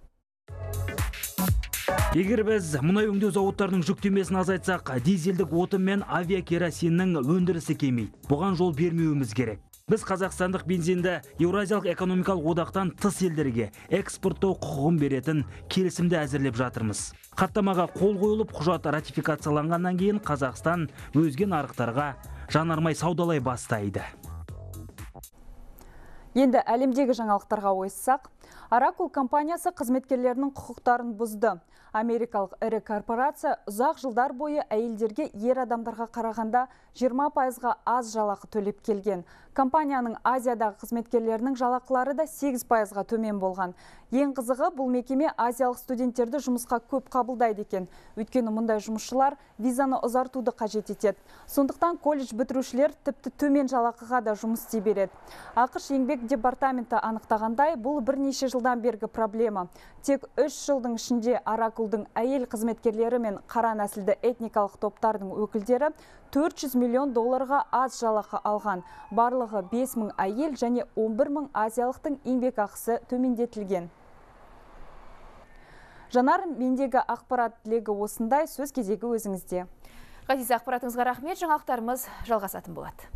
Егер біз мұнай өңдеу зауыттарының жүктемесін азайтсақ, дизельдік отын мен авиакеросиннің өндірісі кемейді. Бұған жол бермеуіміз керек. Біз қазақстандық бензинді Еуразиялық экономикалық одақтан тыс елдерге экспорттау құқығын беретін келісімді әзірлеп жатырмыз. Хаттамаға қол қойылып, құжат ратификацияланғаннан кейін Қазақстан өзге нарықтарға жанармай саудалай бастайды. Енді әлемдегі жаңалықтарға ойыссақ, Оракул компаниясы қызметкерлерінің құқықтарын бұзды. Америкалық ірі корпорация ұзақ жылдар бойы әйелдерге ер адамдарға қарағанда жиырма пайызға аз жалақы төлеп келген. Компанияның Азиядағы қызметкерлерінің жалақылары да сегіз пайызға төмен болған. Ең қызығы, бұл мекеме азиялық студенттерді жұмысқа көп қабылдайды екен. Өйткені мұндай жұмысшылар визаны ұзартуды қажет етеді. Сондықтан колледж бітірушілер тіпті төмен жалақыға да жұмыс істей береді. ақш еңбек департаменті анықтағандай, бұл бірнеше жылдан бергі проблема. Тек үш жылдың ішінде Оракулдың әйел қызметкерлері мен қара нәсілді этникалық топтардың өкілдері төрт жүз миллион долларға аз жалақы алған. Барлығы бес мың әйел және он бір мың азиялықтың еңбек ақысы төмендетілген. Жанар, мендегі ақпарат легі осындай, сөз кезегі өзіңізде. Ғазиза, ақпаратыңызға рахмет, жаңалықтарымыз жалғасатын болады.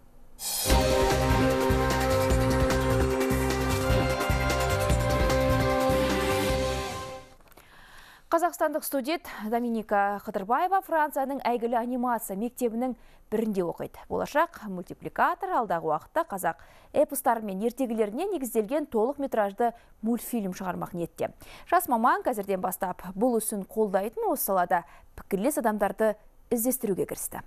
Қазақстандық студент Доминика Қыдырбаева Францияның әйгілі анимация мектебінің бірінде оқиды. Болашақ мультипликатор алдағы уақытта қазақ эпостары мен ертегілеріне негізделген толық метражды мультфильм шығармақ ниетте. Жас маман қазірден бастап бұл ісін қолдайтын осы салада пікірлес адамдарды іздестіруге кірісті.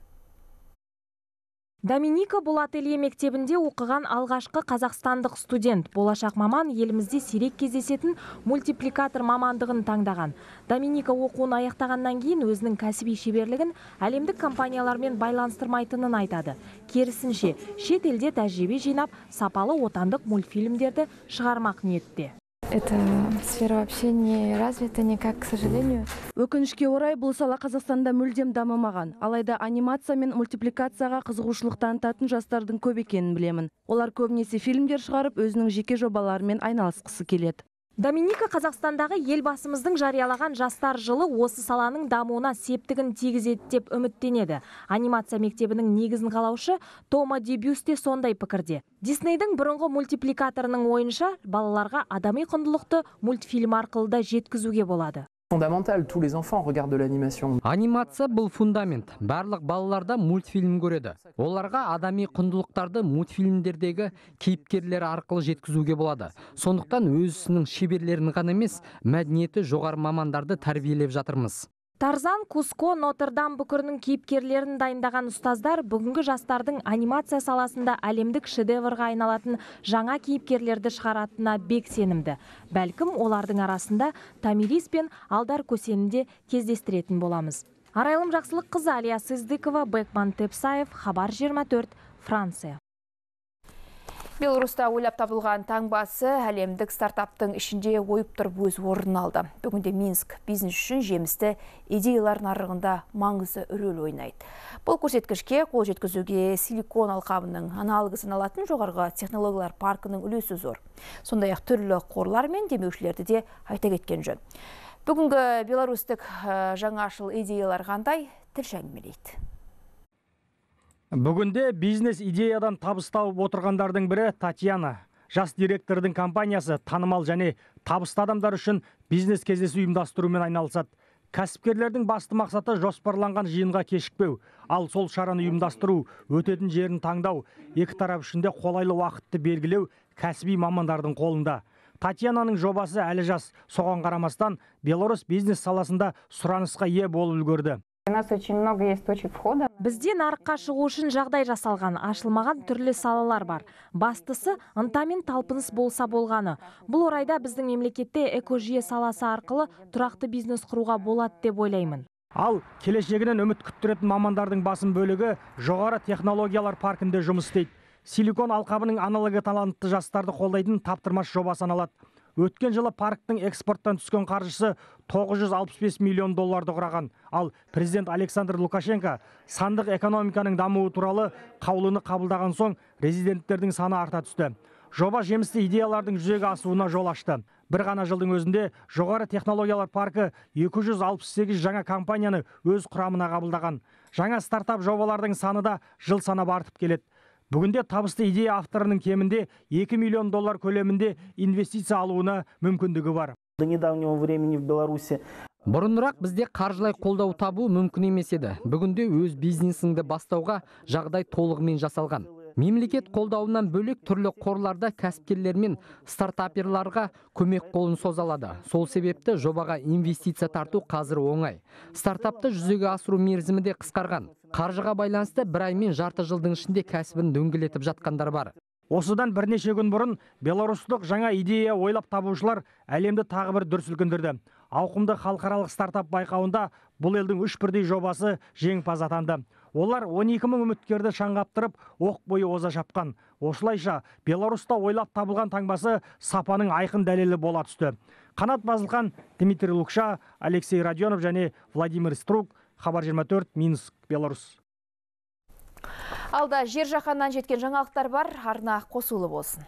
Доминика бұл ателье мектебінде оқыған алғашқы қазақстандық студент. Болашақ маман елімізде сирек кездесетін мультипликатор мамандығын таңдаған. Доминика оқуын аяқтағаннан кейін өзінің кәсіби шеберлігін әлемдік компаниялармен байланыстырмайтынын айтады. Керісінше, шет елде тәжірибе жинап, сапалы отандық мультфильмдерді шығармақ ниетте. Эта сфера вообще не развита никак, к сожалению. Өкінішке орай, бұл сала Қазақстанда мүлдем дамымаған. Алайда анимация мен мультипликацияға қызығушылық танытатын жастардың көп екенін білемін. Олар көбінесе фильмдер шығарып, өзінің жеке жобаларымен айналысқысы келеді. Доминика Қазақстандағы елбасымыздың жариялаған жастар жылы осы саланың дамуына септігін тигізеді деп үміттенеді. Анимация мектебінің негізін қалаушы Тома Дебюс те сондай пікірде. Диснейдің бұрынғы мультипликаторының ойынша балаларға адами құндылықты мультфильм арқылы да жеткізуге болады. Фундаментал, tous les enfants regardent de l'animation. Анимация бұл фундамент. Барлық балаларда мультфильм көреді. Оларға адами құндылықтарды мультфильмдердегі кейіпкерлері арқылы жеткізуге болады. Сондықтан өз ісінің шеберлерін ғана емес, мәдениеті жоғары мамандарды тәрбиелеп жатырмыз. Тарзан, Куско, Нотр-Дам бүкірінің кейіпкерлерін дайындаған ұстаздар бүгінгі жастардың анимация саласында әлемдік шедеврға айналатын жаңа кейіпкерлерді шығаратынына бек сенімді. Бәлкім олардың арасында Тамирис пен Алдар Көсенінде кездестіретін боламыз. Арайлым Жақсылық қызы, Алия Сыздыкова, Бекман Тепсаев, Хабар жиырма төрт, Франция. Беларуста ойлап табылған таңбасы әлемдік стартаптың ішінде ойып тұрып өз орнын алды. Бүгінде Минск бизнес үшін жемісті идеялар нарығында маңызды рөл ойнайды. Бұл көрсеткішке қол жеткізуге силикон алқабының аналогы саналатын жоғарғы технологиялар паркінің үлесі зор. Сондай-ақ түрлі қорлар мен демеушілерді де айта кеткен жөн. Бүгінгі беларустық жаңашыл идеялар қандай, тілші әңгімелейді. Бүгінде бизнес идеядан табыс тауып отырғандардың бірі Татьяна. Жас директордың компаниясы танымал және табысты адамдар үшін бизнес кездесу ұйымдастырумен айналысады. Кәсіпкерлердің басты мақсаты жоспарланған жиынға кешікпеу, ал сол шараны ұйымдастыру, өтетін жерін таңдау, екі тарап үшін де қолайлы уақытты белгілеу кәсіби мамандардың қолында. Татьянаның жобасы әлі жас, соған қарамастан Беларусь бизнес саласында сұранысқа ие болып үлгерді. Бізде нарыққа шығу үшін жағдай жасалған, ашылмаған түрлі салалар бар. Бастысы ынтамен талпыныс болса болғаны. Бұл орайда біздің мемлекетте экожүйе саласы арқылы тұрақты бизнес құруға болады деп ойлаймын. Ал келешегінен үміт күттіретін мамандардың басым бөлігі жоғары технологиялар паркінде жұмыс істейді. Силикон алқабының аналогы талантты жастарды қолдайтын таптырмаш жоба саналады. Өткен жылы парктың экспорттан түскен қаржысы тоғыз жүз алпыс бес миллион долларды құраған. Ал президент Александр Лукашенко сандық экономиканың дамуы туралы қаулыны қабылдаған соң резиденттердің саны арта түсті. Жоба жемісті идеялардың жүзеге асуына жол ашты. Бір ғана жылдың өзінде жоғары технологиялар паркі екі жүз алпыс сегіз жаңа компанияны өз құрамына қабылдаған. Жаңа стартап жобалардың саны да жыл санап артып келеді. Бүгінде табысты идея авторының кемінде екі миллион доллар көлемінде инвестиция алуына мүмкіндігі бар. До недавнего времени в Беларуси Бұрынырақ бізде қаржылай қолдау табу мүмкін емес еді. Бүгінде өз бизнесіңді бастауға жағдай толығымен жасалған. Мемлекет қолдауынан бөлек түрлі қорларда кәсіпкерлер мен стартаперларға көмек қолын созалады. Сол себепті жобаға инвестиция тарту қазір оңай. Стартапты жүзеге асыру мерзімі де қысқарған. Қаржыға байланысты бір ай мен жарты жылдың ішінде кәсібін дөңгелетіп жатқандар бар. Осыдан бірнеше күн бұрын беларустық жаңа идея ойлап табушылар әлемді тағы бір дүр сілкіндірді. Ауқымды халықаралық стартап байқауында бұл елдің үш бірдей жобасы жеңімпаз атанды. Олар он екі мың үміткерді шаңғаптырып, оқ бойы оза шапқан. Осылайша Беларуста ойлап табылған таңбасы сапаның айқын дәлелі бола түсті. Қанат Базылхан, Дмитрий Лукша, Алексей Радионов және Владимир Струк, Хабар жиырма төрт, Минск, Беларусь. Алда жер жаһаннан жеткен жаңалықтар бар, арна қосулы болсын.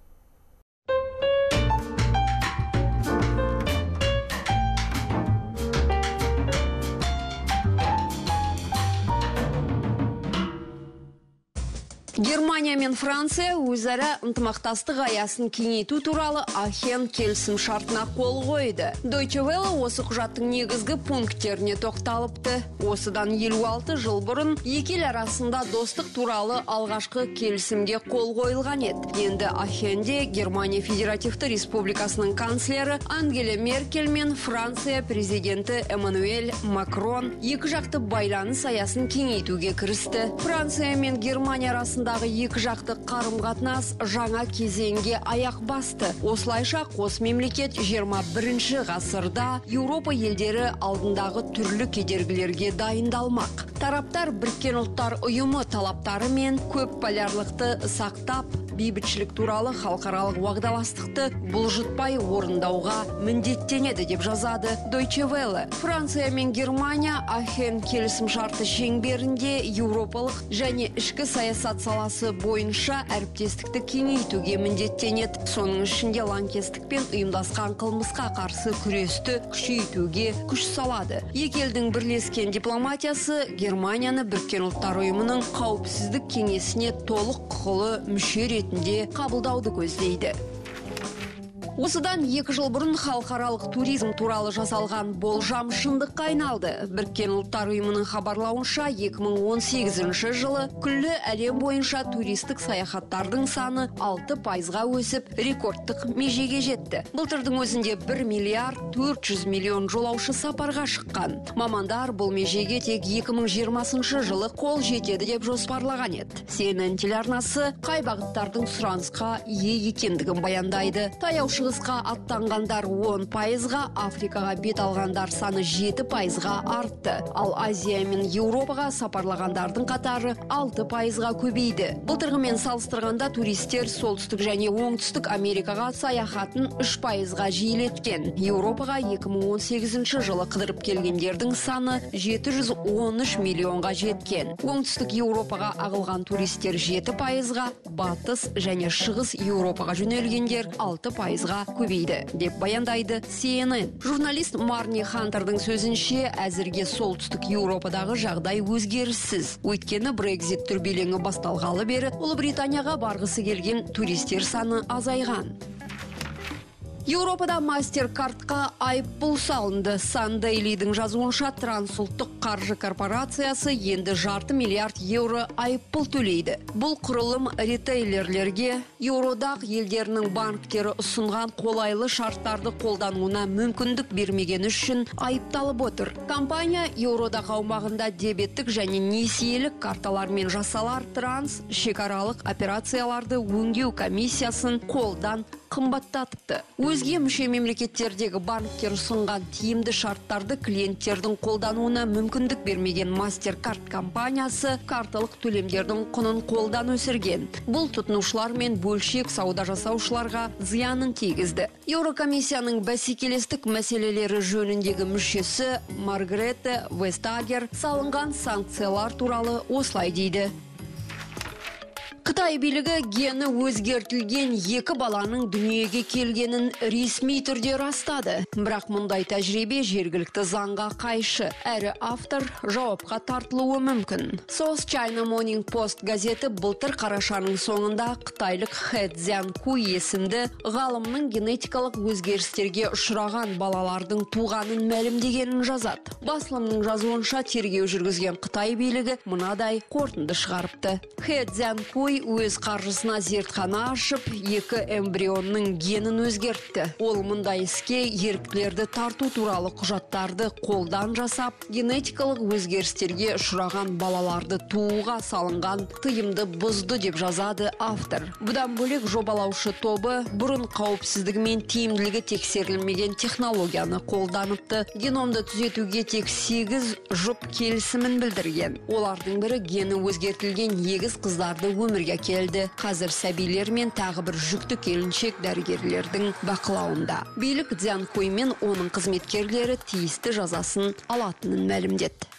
Германия мен Франция өзара ынтымақтастық аясын кеңейту туралы Ахен келісім шартына қол қойды. Deutsche Welle осы құжаттың негізгі пункттеріне тоқталыпты. Осыдан елу алты жыл бұрын екі ел арасында достық туралы алғашқы келісімге қол қойылған еді. Енді Ахенде Германия Федеративті Республикасының канцлері Ангела Меркель мен Франция президенті Эммануэль Макрон екі жақты байланыс аясын кеңейтуге кірісті. Франция мен Германия арасында екі жақты қарым-қатынас жаңа кезеңге аяқ басты. Осылайша қос мемлекет жиырма бірінші ғасырда Еуропа елдері алдындағы түрлі кедергілерге дайындалмақ. Тараптар Біріккен ұлттар ұйымы талаптары мен көп полярлықты сақтап, бейбітшілік туралы халықаралық уағдаластықты бұлжытпай орындауға міндеттенеді деп жазады Deutsche Welle. Франция мен Германия Ахен келісім шарты шеңберінде еуропалық және ішкі саясат саласы бойынша әріптестікті кеңейтуге міндеттенеді. Соның ішінде лаңкестік пен ұйымдасқан қылмысқа қарсы күресті күшейтуге күш салады. Екі елдің бірлескен дипломатиясы Германияны Біріккен ұлттар ұйымының қауіпсіздік кеңесіне толық құқылы мүше ретінде қабылдауды көздейді. Осыдан екі жыл бұрын халықаралық туризм туралы жасалған болжам шындыққа айналды. Біріккен ұлттар ұйымының хабарлауынша екі мың он сегізінші жылы күллі әлем бойынша туристік саяхаттардың саны алты пайызға өсіп, рекордтық межеге жетті. Былтырдың өзінде бір миллиард төрт жүз миллион жолаушы сапарға шыққан. Мамандар бұл межеге тек екі мың жиырмасыншы жылы қол жетеді деп жоспарлаған еді. си эн эн телеарнасы қай бағыттардың сұранысқа ие екендігін баяндайды. Таяу шығысқа аттанғандар он пайызға, Африкаға бет алғандар саны жеті пайызға артты. Ал Азия мен Еуропаға сапарлағандардың қатары алты пайызға көбейді. Былтырғымен салыстырғанда туристер солтүстік және оңтүстік Америкаға саяхатын үш пайызға жиілеткен. Еуропаға екі мың он сегізінші жылы қыдырып келгендердің саны жеті жүз он үш миллионға жеткен. Оңтүстік Еуропаға ағылған туристер жеті пайызға, батыс және шығыс Еуропаға жөнелгендер алты пайызға пайызға көбейді, деп баяндайды си эн эн. Журналист Марни Хантердің сөзінше, әзірге солтүстік Еуропадағы жағдай өзгеріссіз. Өйткені Брекзит дүрбелеңі басталғалы бері Ұлыбританияға барғысы келген туристер саны азайған. Еуропада MasterCardқа айыппұл салынды. Сандейлидің жазуынша трансұлттық қаржы корпорациясы енді жарты миллиард еуро айыппұл төлейді. Бұл құрылым ритейлерлерге Еуродағы елдерінің банктері ұсынған қолайлы шарттарды қолдануына мүмкіндік бермеген үшін айыпталып отыр. Компания Еуродағы аумағында дебеттік және несиелік карталармен жасалар транс шекаралық операцияларды өңдеу комиссиясын қолдан қымбаттатыпты. Өзге мүше мемлекеттердегі банктер ұсынған тиімді шарттарды клиенттердің қолдануына мүмкіндік бермеген MasterCard компаниясы карталық төлемдердің құнын қолдан өсірген. Бұл тұтынушылар мен бөлшек сауда жасаушыларға зиянын тигізді. Еурокомиссияның бәсекелестік мәселелері жөніндегі мүшесі Маргарете Вестагер салынған санкциялар туралы осылай дейді. Қытай билігі гені өзгертілген екі баланың дүниеге келгенін ресми түрде растады. Бірақ мұндай тәжірибе жергілікті заңға қайшы, әрі автор жауапқа тартылуы мүмкін. South China Morning Post газеті былтыр қарашаның соңында қытайлық He Jiankui есімді ғалымның генетикалық өзгерістерге ұшыраған балалардың туғанын мәлімдегенін жазады. Басылымның жазуынша тергеу жүргізген Қытай билігі мынадай қорытынды шығарыпты. He Jiankui өз қаржысына зертхана ашып, екі эмбрионның генін өзгертті. Ол мұндай іске еріктілерді тарту туралы құжаттарды қолдан жасап, генетикалық өзгерістерге ұшыраған балаларды тууға салынған тыйымды бұзды деп жазады автор. Бұдан бөлек жобалаушы тобы бұрын қауіпсіздігі мен тиімділігі тексерілмеген технологияны қолданыпты. Геномды түзетуге тек сегіз жұп келісімін білдірген. Олардың бірі гені өзгертілген егіз қыздарды өмірге келді. Қазір сәбилер мен тағы бір жүкті келіншек дәрігерлердің бақылауында. Билік Jiankui мен оның қызметкерлері тиісті жазасын алатынын мәлімдеді.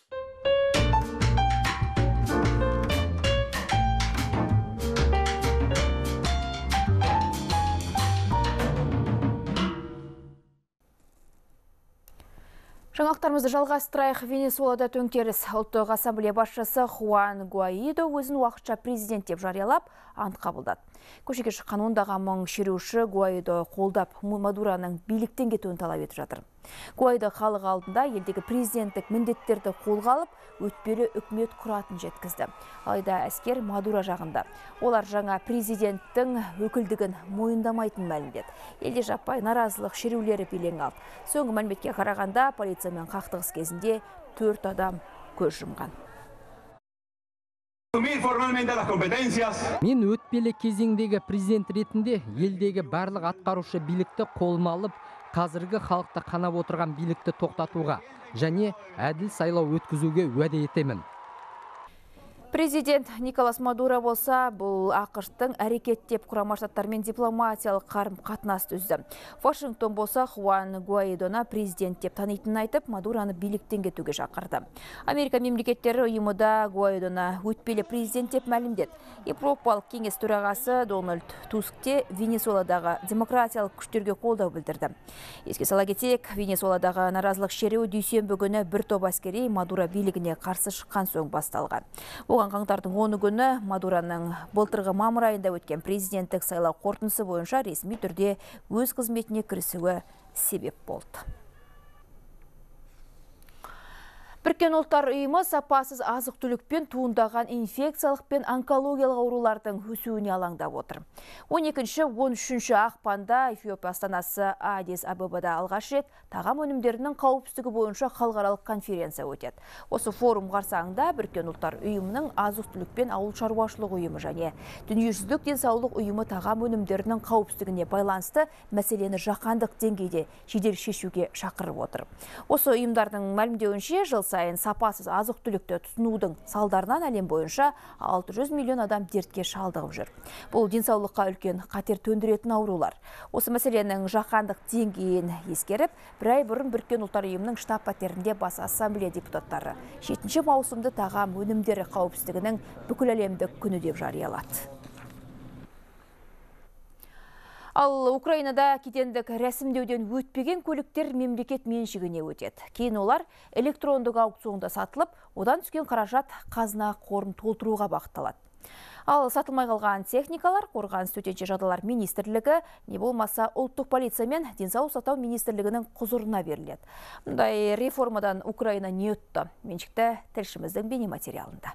Жаңалықтарымызды жалғастырайық. Венесуэлада төңкеріс. Ұлттық ассамблея басшысы Хуан Гуаидо өзін уақытша президент деп жариялап, ант қабылдады. Көшеге шыққан ондаған мың шеруші Гуаидо қолдап Мадураның биліктен кетуін талап етіп жатыр. Гуаидо халық алдында елдегі президенттік міндеттерді қолға алып, өтпелі үкімет құратын жеткізді. Алайда әскер Мадура жағында. Олар жаңа президенттің өкілдігін мойындамайтын мәлімдеді. Елде жаппай наразылық шерулері белең алды. Соңғы мәліметке қарағанда полициямен қақтығыс кезінде төрт адам көз жұмған. Мен өтпелі кезеңдегі президент ретінде елдегі барлық атқарушы билікті қолыма алып, қазіргі халықты қанап отырған билікті тоқтатуға және әділ сайлау өткізуге уәде етемін. Президент Николас Мадуро болса, бұл ақш-тың әрекеттеп Құрама Штаттармен дипломатиялық қарым қатынасты үзді. Вашингтон болса, Хуан Гуаидоны президент деп танитынын айтып, Мадуроны биліктен кетуге шақырды. Америка мемлекеттері ұйымыда Гуаидоны өтпелі президент деп мәлімдеді. Европалық кеңес төрағасы Дональд Туск те Венесуэладағы демократиялық күштерге қолдау білдірді. Еске сала кетсек, Венесуэладағы наразылық шеруі дүйсенбі күні бір топ әскери Мадуро билігіне қарсы шыққан соң басталған. Оған қаңтардың оны күні Мадураның былтырғы мамыр айында өткен президенттік сайлау қорытындысы бойынша ресми түрде өз қызметіне кірісуі себеп болды. Біріккен ұлттар ұйымы сапасыз азық-түлікпен туындаған инфекциялық пен онкологиялық аурулардың өсуіне алаңдап отыр. он екінші он үшінші ақпанда Эфиопия астанасы Адис Абебада алғаш рет тағам өнімдерінің қауіпсіздігі бойынша халықаралық конференция өтеді. Осы форум қарсаңында Біріккен ұлттар ұйымының азық-түлік пен ауыл шаруашылық ұйымы және дүниежүзілік денсаулық ұйымы тағам өнімдерінің қауіпсіздігіне байланысты мәселені жаһандық деңгейде жедел шешуге шақырып отыр. Осы ұйымдардың мәлімдеуінше, жыл сайын сапасыз азық-түлікті тұтынудың салдарынан әлем бойынша алты жүз миллион адам дертке шалдығып жүр. Бұл денсаулыққа үлкен қатер төндіретін аурулар. Осы мәселенің жаһандық деңгейін ескеріп, бір ай бұрын Біріккен ұлттар ұйымының штаб-пәтерінде бас ассамблея депутаттары жетінші маусымды тағам өнімдері қауіпсіздігінің бүкіл әлемдік күні деп жариялады. Ал Украинада кедендік рәсімдеуден өтпеген көліктер мемлекет меншігіне өтеді. Кейін олар электрондық аукционда сатылып, одан түскен қаражат қазына қорын толтыруға бағытталады. Ал сатылмай қалған техникалар Қорғаныс төтенше жағдайлар министрлігі, не болмаса ұлттық полиция мен денсаулық сақтау министрлігінің құзырына беріледі. Мұндай реформадан Украина не өтті? Меншікті тілшіміздің бейнематериалында.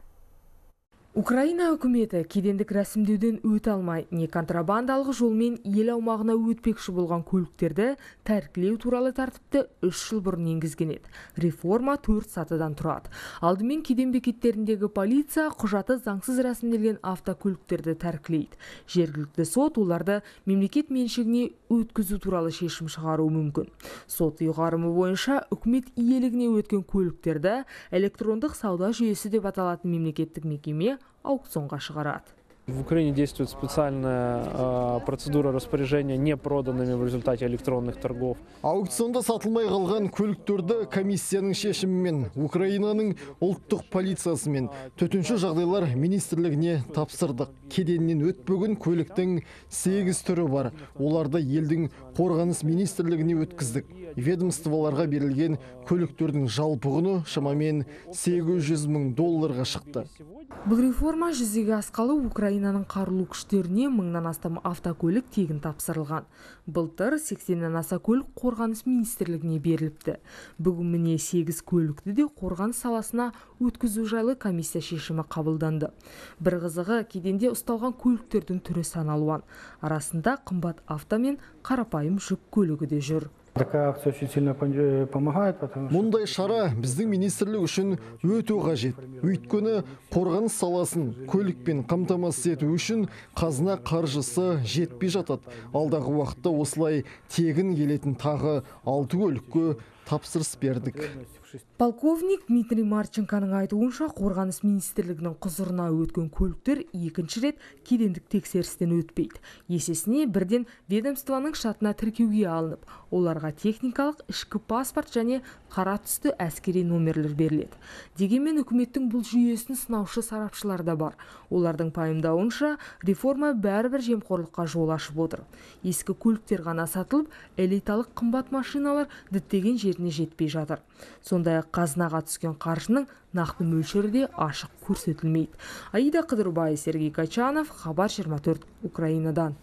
Украина үкіметі кедендік рәсімдеуден өте алмай, не контрабандалық жолмен ел аумағына өтпекші болған көліктерді тәркілеу туралы тәртіпті үш жыл бұрын енгізген еді. Реформа төрт сатыдан тұрады. Алдымен кеден бекеттеріндегі полиция құжаты заңсыз рәсімделген автокөліктерді тәркілейді. Жергілікті сот оларды мемлекет меншігіне өткізу туралы шешім шығаруы мүмкін. Сот ұйғарымы бойынша үкімет иелігіне өткен көліктерді электрондық сауда жүйесі деп аталатын мемлекеттік мекеме аукционға шығарады. В Украине действует специальная э, процедура распоряжения непроданными в результате электронных торгов. Аукционда сатылмай қалған көліктерді комиссияның шешімімен Украинаның ұлттық полициясы мен төтенше жағдайлар министрлігіне тапсырдық. Кеденнен өтпеген көліктің сегіз түрі бар. Оларды елдің Қорғаныс министрлігіне өткіздік. Ведомстволарға берілген көліктердің жалпы құны шамамен сегіз жүз мың долларға шықты. Бұл реформа жүзеге асқалы Украинаның қарулы күштеріне мыңнан астам автокөлік тегін тапсырылған. Былтыр сексеннен аса көлік Қорғаныс министрлігіне беріліпті. Бүгін міне сегіз көлікті де қорғаныс саласына өткізу жайлы комиссия шешімі қабылданды. Бір қызығы, кеденде ұсталған көліктердің түрі сан алуан. Арасында қымбат авто мен қарапайым жүк көлігі де жүр. Такая акция очень сильно помогает, потому что... Мұндай шара біздің министрлік үшін өте қажет. Өйткені қорғаныс саласын көлікпен қамтамасыз ету үшін қазына қаржысы жетпей жатады. Алдағы уақытта осылай тегін келетін тағы алты көлікке тапсырыс бердік. Полковник Дмитрий Марченконың айтуынша, Қорғаныс министрлігінің құзырына өткен көліктер екінші рет кедендік тексерістен өтпейді. Есесіне бірден ведомствоның штатына тіркеуге алынып, оларға техникалық ішкі паспорт және қара түсті әскери номерлер беріледі. Дегенмен үкіметтің бұл жүйесін сынаушы сарапшылар да бар. Олардың пайымдауынша, реформа бәрібір жемқорлыққа жол ашып отыр. Ескі көліктер ғана сатылып, элиталық қымбат машиналар діттеген жеріне жетпей жатыр. Сондай-ақ қазынаға түскен қаржының нақты мөлшері де ашық көрсетілмейді. Аида Қыдырбай, Сергей Качанов, Хабар жиырма төрт, Украинадан.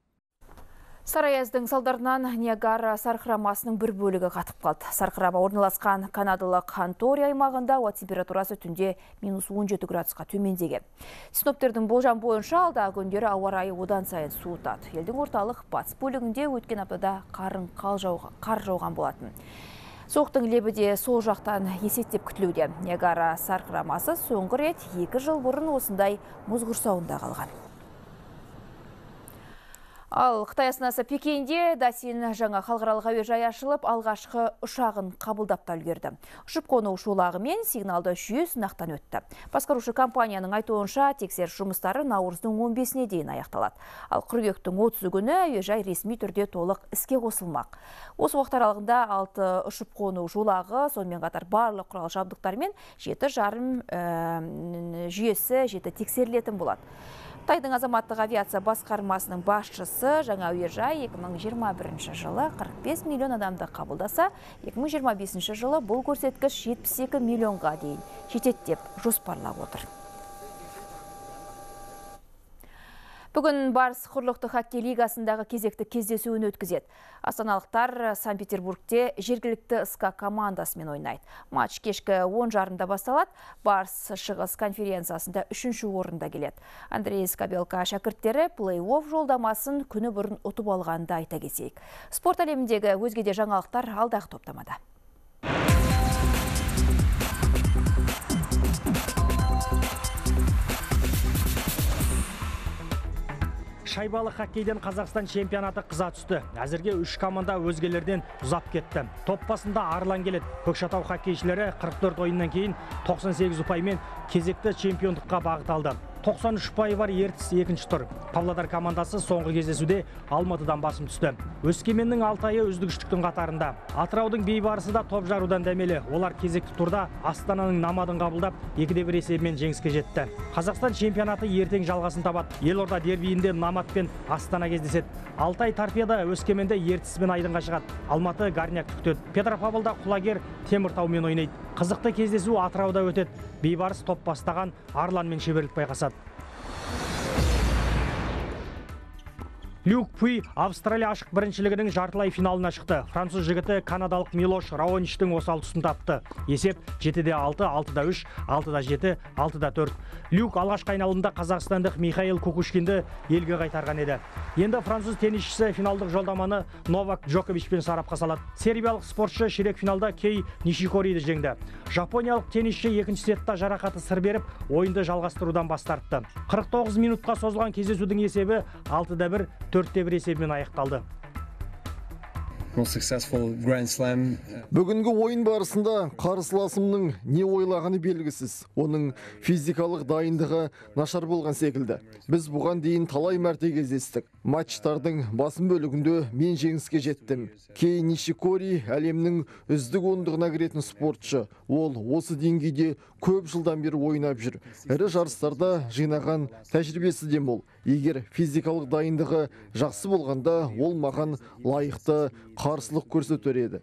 Сараяздың салдарынан Ниагара сарқырамасының бір бөлігі қатып қалды. Сарқырама орналасқан канадалық Хантори аймағында ауа температурасы түнде минус он жеті градусқа төмендеген. Синоптердің болжам бойынша алдағы күндері ауа райы одан сайын суытады. Елдің орталық батыс бөлігінде өткен аптада қарын қар жауған болатын. Соқтың лебі де сол жақтан есептеп күтілуде. Ниагара сарқырамасы соңғы рет екі жыл бұрын осындай мұз құрсауында қалған. Ал Қытай астанасы Пекинде Дасин жаңа халықаралық әуежай ашылып, алғашқы ұшағын қабылдап та үлгерді. Ұшып қону жолағы мен сигналды жүйе сынақтан өтті. Басқарушы компанияның айтуынша, тексеріс жұмыстары наурыздың он бесіне дейін аяқталады. Ал қыркүйектің отызы күні әуежай ресми түрде толық іске қосылмақ. Осы уақыт аралығында алты ұшып қону жолағы, сонымен қатар барлық құрал жабдықтар мен жеті жарым ә, жүйесі жеті тексерілетін болады. Қытайдың азаматтық авиация басқармасының басшысы жаңа әуежай екі мың жиырма бірінші жылы қырық бес миллион адамды қабылдаса, екі мың жиырма бесінші жылы бұл көрсеткіш жетпіс екі миллионға дейін жетеді деп жоспарлап отыр. Бүгін Барыс құрлықтық хоккей лигасындағы кезекті кездесуін өткізеді. Астаналықтар Санкт-Петербургте жергілікті СКА командасымен ойнайды. Матч кешкі он жарымда басталады. Барыс шығыс конференциясында үшінші орында келеді. Андрей Скабелка шәкірттері плей-офф жолдамасын күні бұрын ұтып алғанды айта кетейік. Спорт әлеміндегі өзге де жаңалықтар алдағы топтамада. Шайбалы хоккейден Қазақстан чемпионаты қыза түсті. Әзірге үш команда өзгелерден ұзап кетті. Топ басында Арлан келеді. Көкшетау хоккейшілері қырық төрт ойыннан кейін тоқсан сегіз ұпаймен кезекті чемпиондыққа бағыт алды. тоқсан үш пайы бар Ертіс екінші тұр. Павлодар командасы соңғы кездесуде Алматыдан басым түсті. Өскеменнің Алтайы үздік-үштіктің қатарында. Атыраудың Бейбарысы да топ жарудан дәмелі. Олар кезекті турда Астананың Намадын қабылдап, екі де бір есебімен жеңіске жетті. Қазақстан чемпионаты ертең жалғасын табады. Елорда дербиінде Намат пен Астана кездеседі. Алтай Торпедо Өскеменде Ертіспен Айдынға шығады. Алматы Горняк күтеді. Петропавлда Құлагер Теміртаумен ойнайды. Қызықты кездесу Атырауда өтеді. Бейбарыс топ бастаған Арланмен шеберлік байқасады. Люк Пуй Австралия ашық біріншілігінің жартылай финалына шықты. Француз жігіті канадалық Милош Раоничтің осал тұсын тапты. Есеп жеті де алты, алты да үш, алты да жеті, алты да төрт. Люк алғашқы айналымда қазақстандық Михаил Кукушкинді елге қайтарған еді. Енді француз теннисшісі финалдық жолдаманы Новак Джоковичпен сарапқа салады. Сербиялық спортшы ширек финалда Кей Нишикориді жеңді. Жапониялық теннисші екінші сетта жарақаты сыр беріп, ойынды жалғастырудан бас тартты. қырық тоғыз минутқа созылған кездесудің есебі алты да бір, төрт те бір есебімен аяқталды. Бүгінгі ойын барысында қарсыласымның не ойлағаны белгісіз. Оның физикалық дайындығы нашар болған секілді. Біз бұған дейін талай мәрте кездестік. Матчтардың басым бөлігінде мен жеңіске жеттім. Кей Нишикори әлемнің үздік ондығына кіретін спортшы. Ол осы деңгейде көп жылдан бері ойнап жүр. Ірі жарыстарда жинаған тәжірибесі де мол. Егер физикалық дайындығы жақсы болғанда, ол маған лайықты қарсылық көрсетер еді.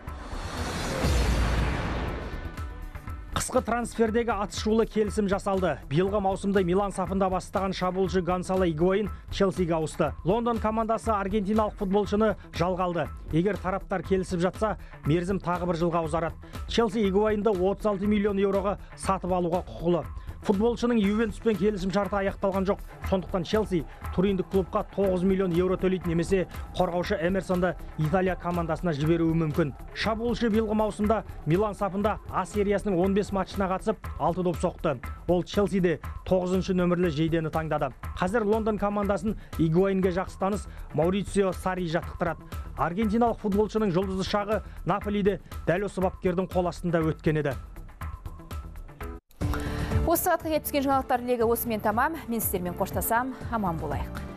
Қысқы трансфердегі атышулы келісім жасалды. Биылғы маусымды Милан сапында бастаған шабуылшы Гонсало Игуаин Челсиге ауысты. Лондон командасы аргентиналық футболшыны жалға алды. Егер тараптар келісіп жатса, мерзім тағы бір жылға ұзарады. Челси Игуаинді отыз алты миллион еуроға сатып алуға құқылы. Футболшының Ювентуспен келісім шарты аяқталған жоқ. Сондықтан Челси туриндік клубқа тоғыз миллион еуро төлейді, немесе қорғаушы Эмерсонды Италия командасына жіберуі мүмкін. Шабуылшы биылғы маусымда Милан сапында А сериясының он бес матчына қатысып, алты доп соқты. Ол Челсиде тоғызыншы нөмірлі жейдені таңдады. Қазір Лондон командасын Игуаинге жақсы таныс Маурицио Сарри жаттықтырады. Аргентиналық футболшының жұлдызы шағы Наполиде дәл осы бапкердің қол астында өткен еді. Осы сағатқа түскен жаңалықтар легі осымен тамам. Мен сіздермен қоштасам, аман болайық.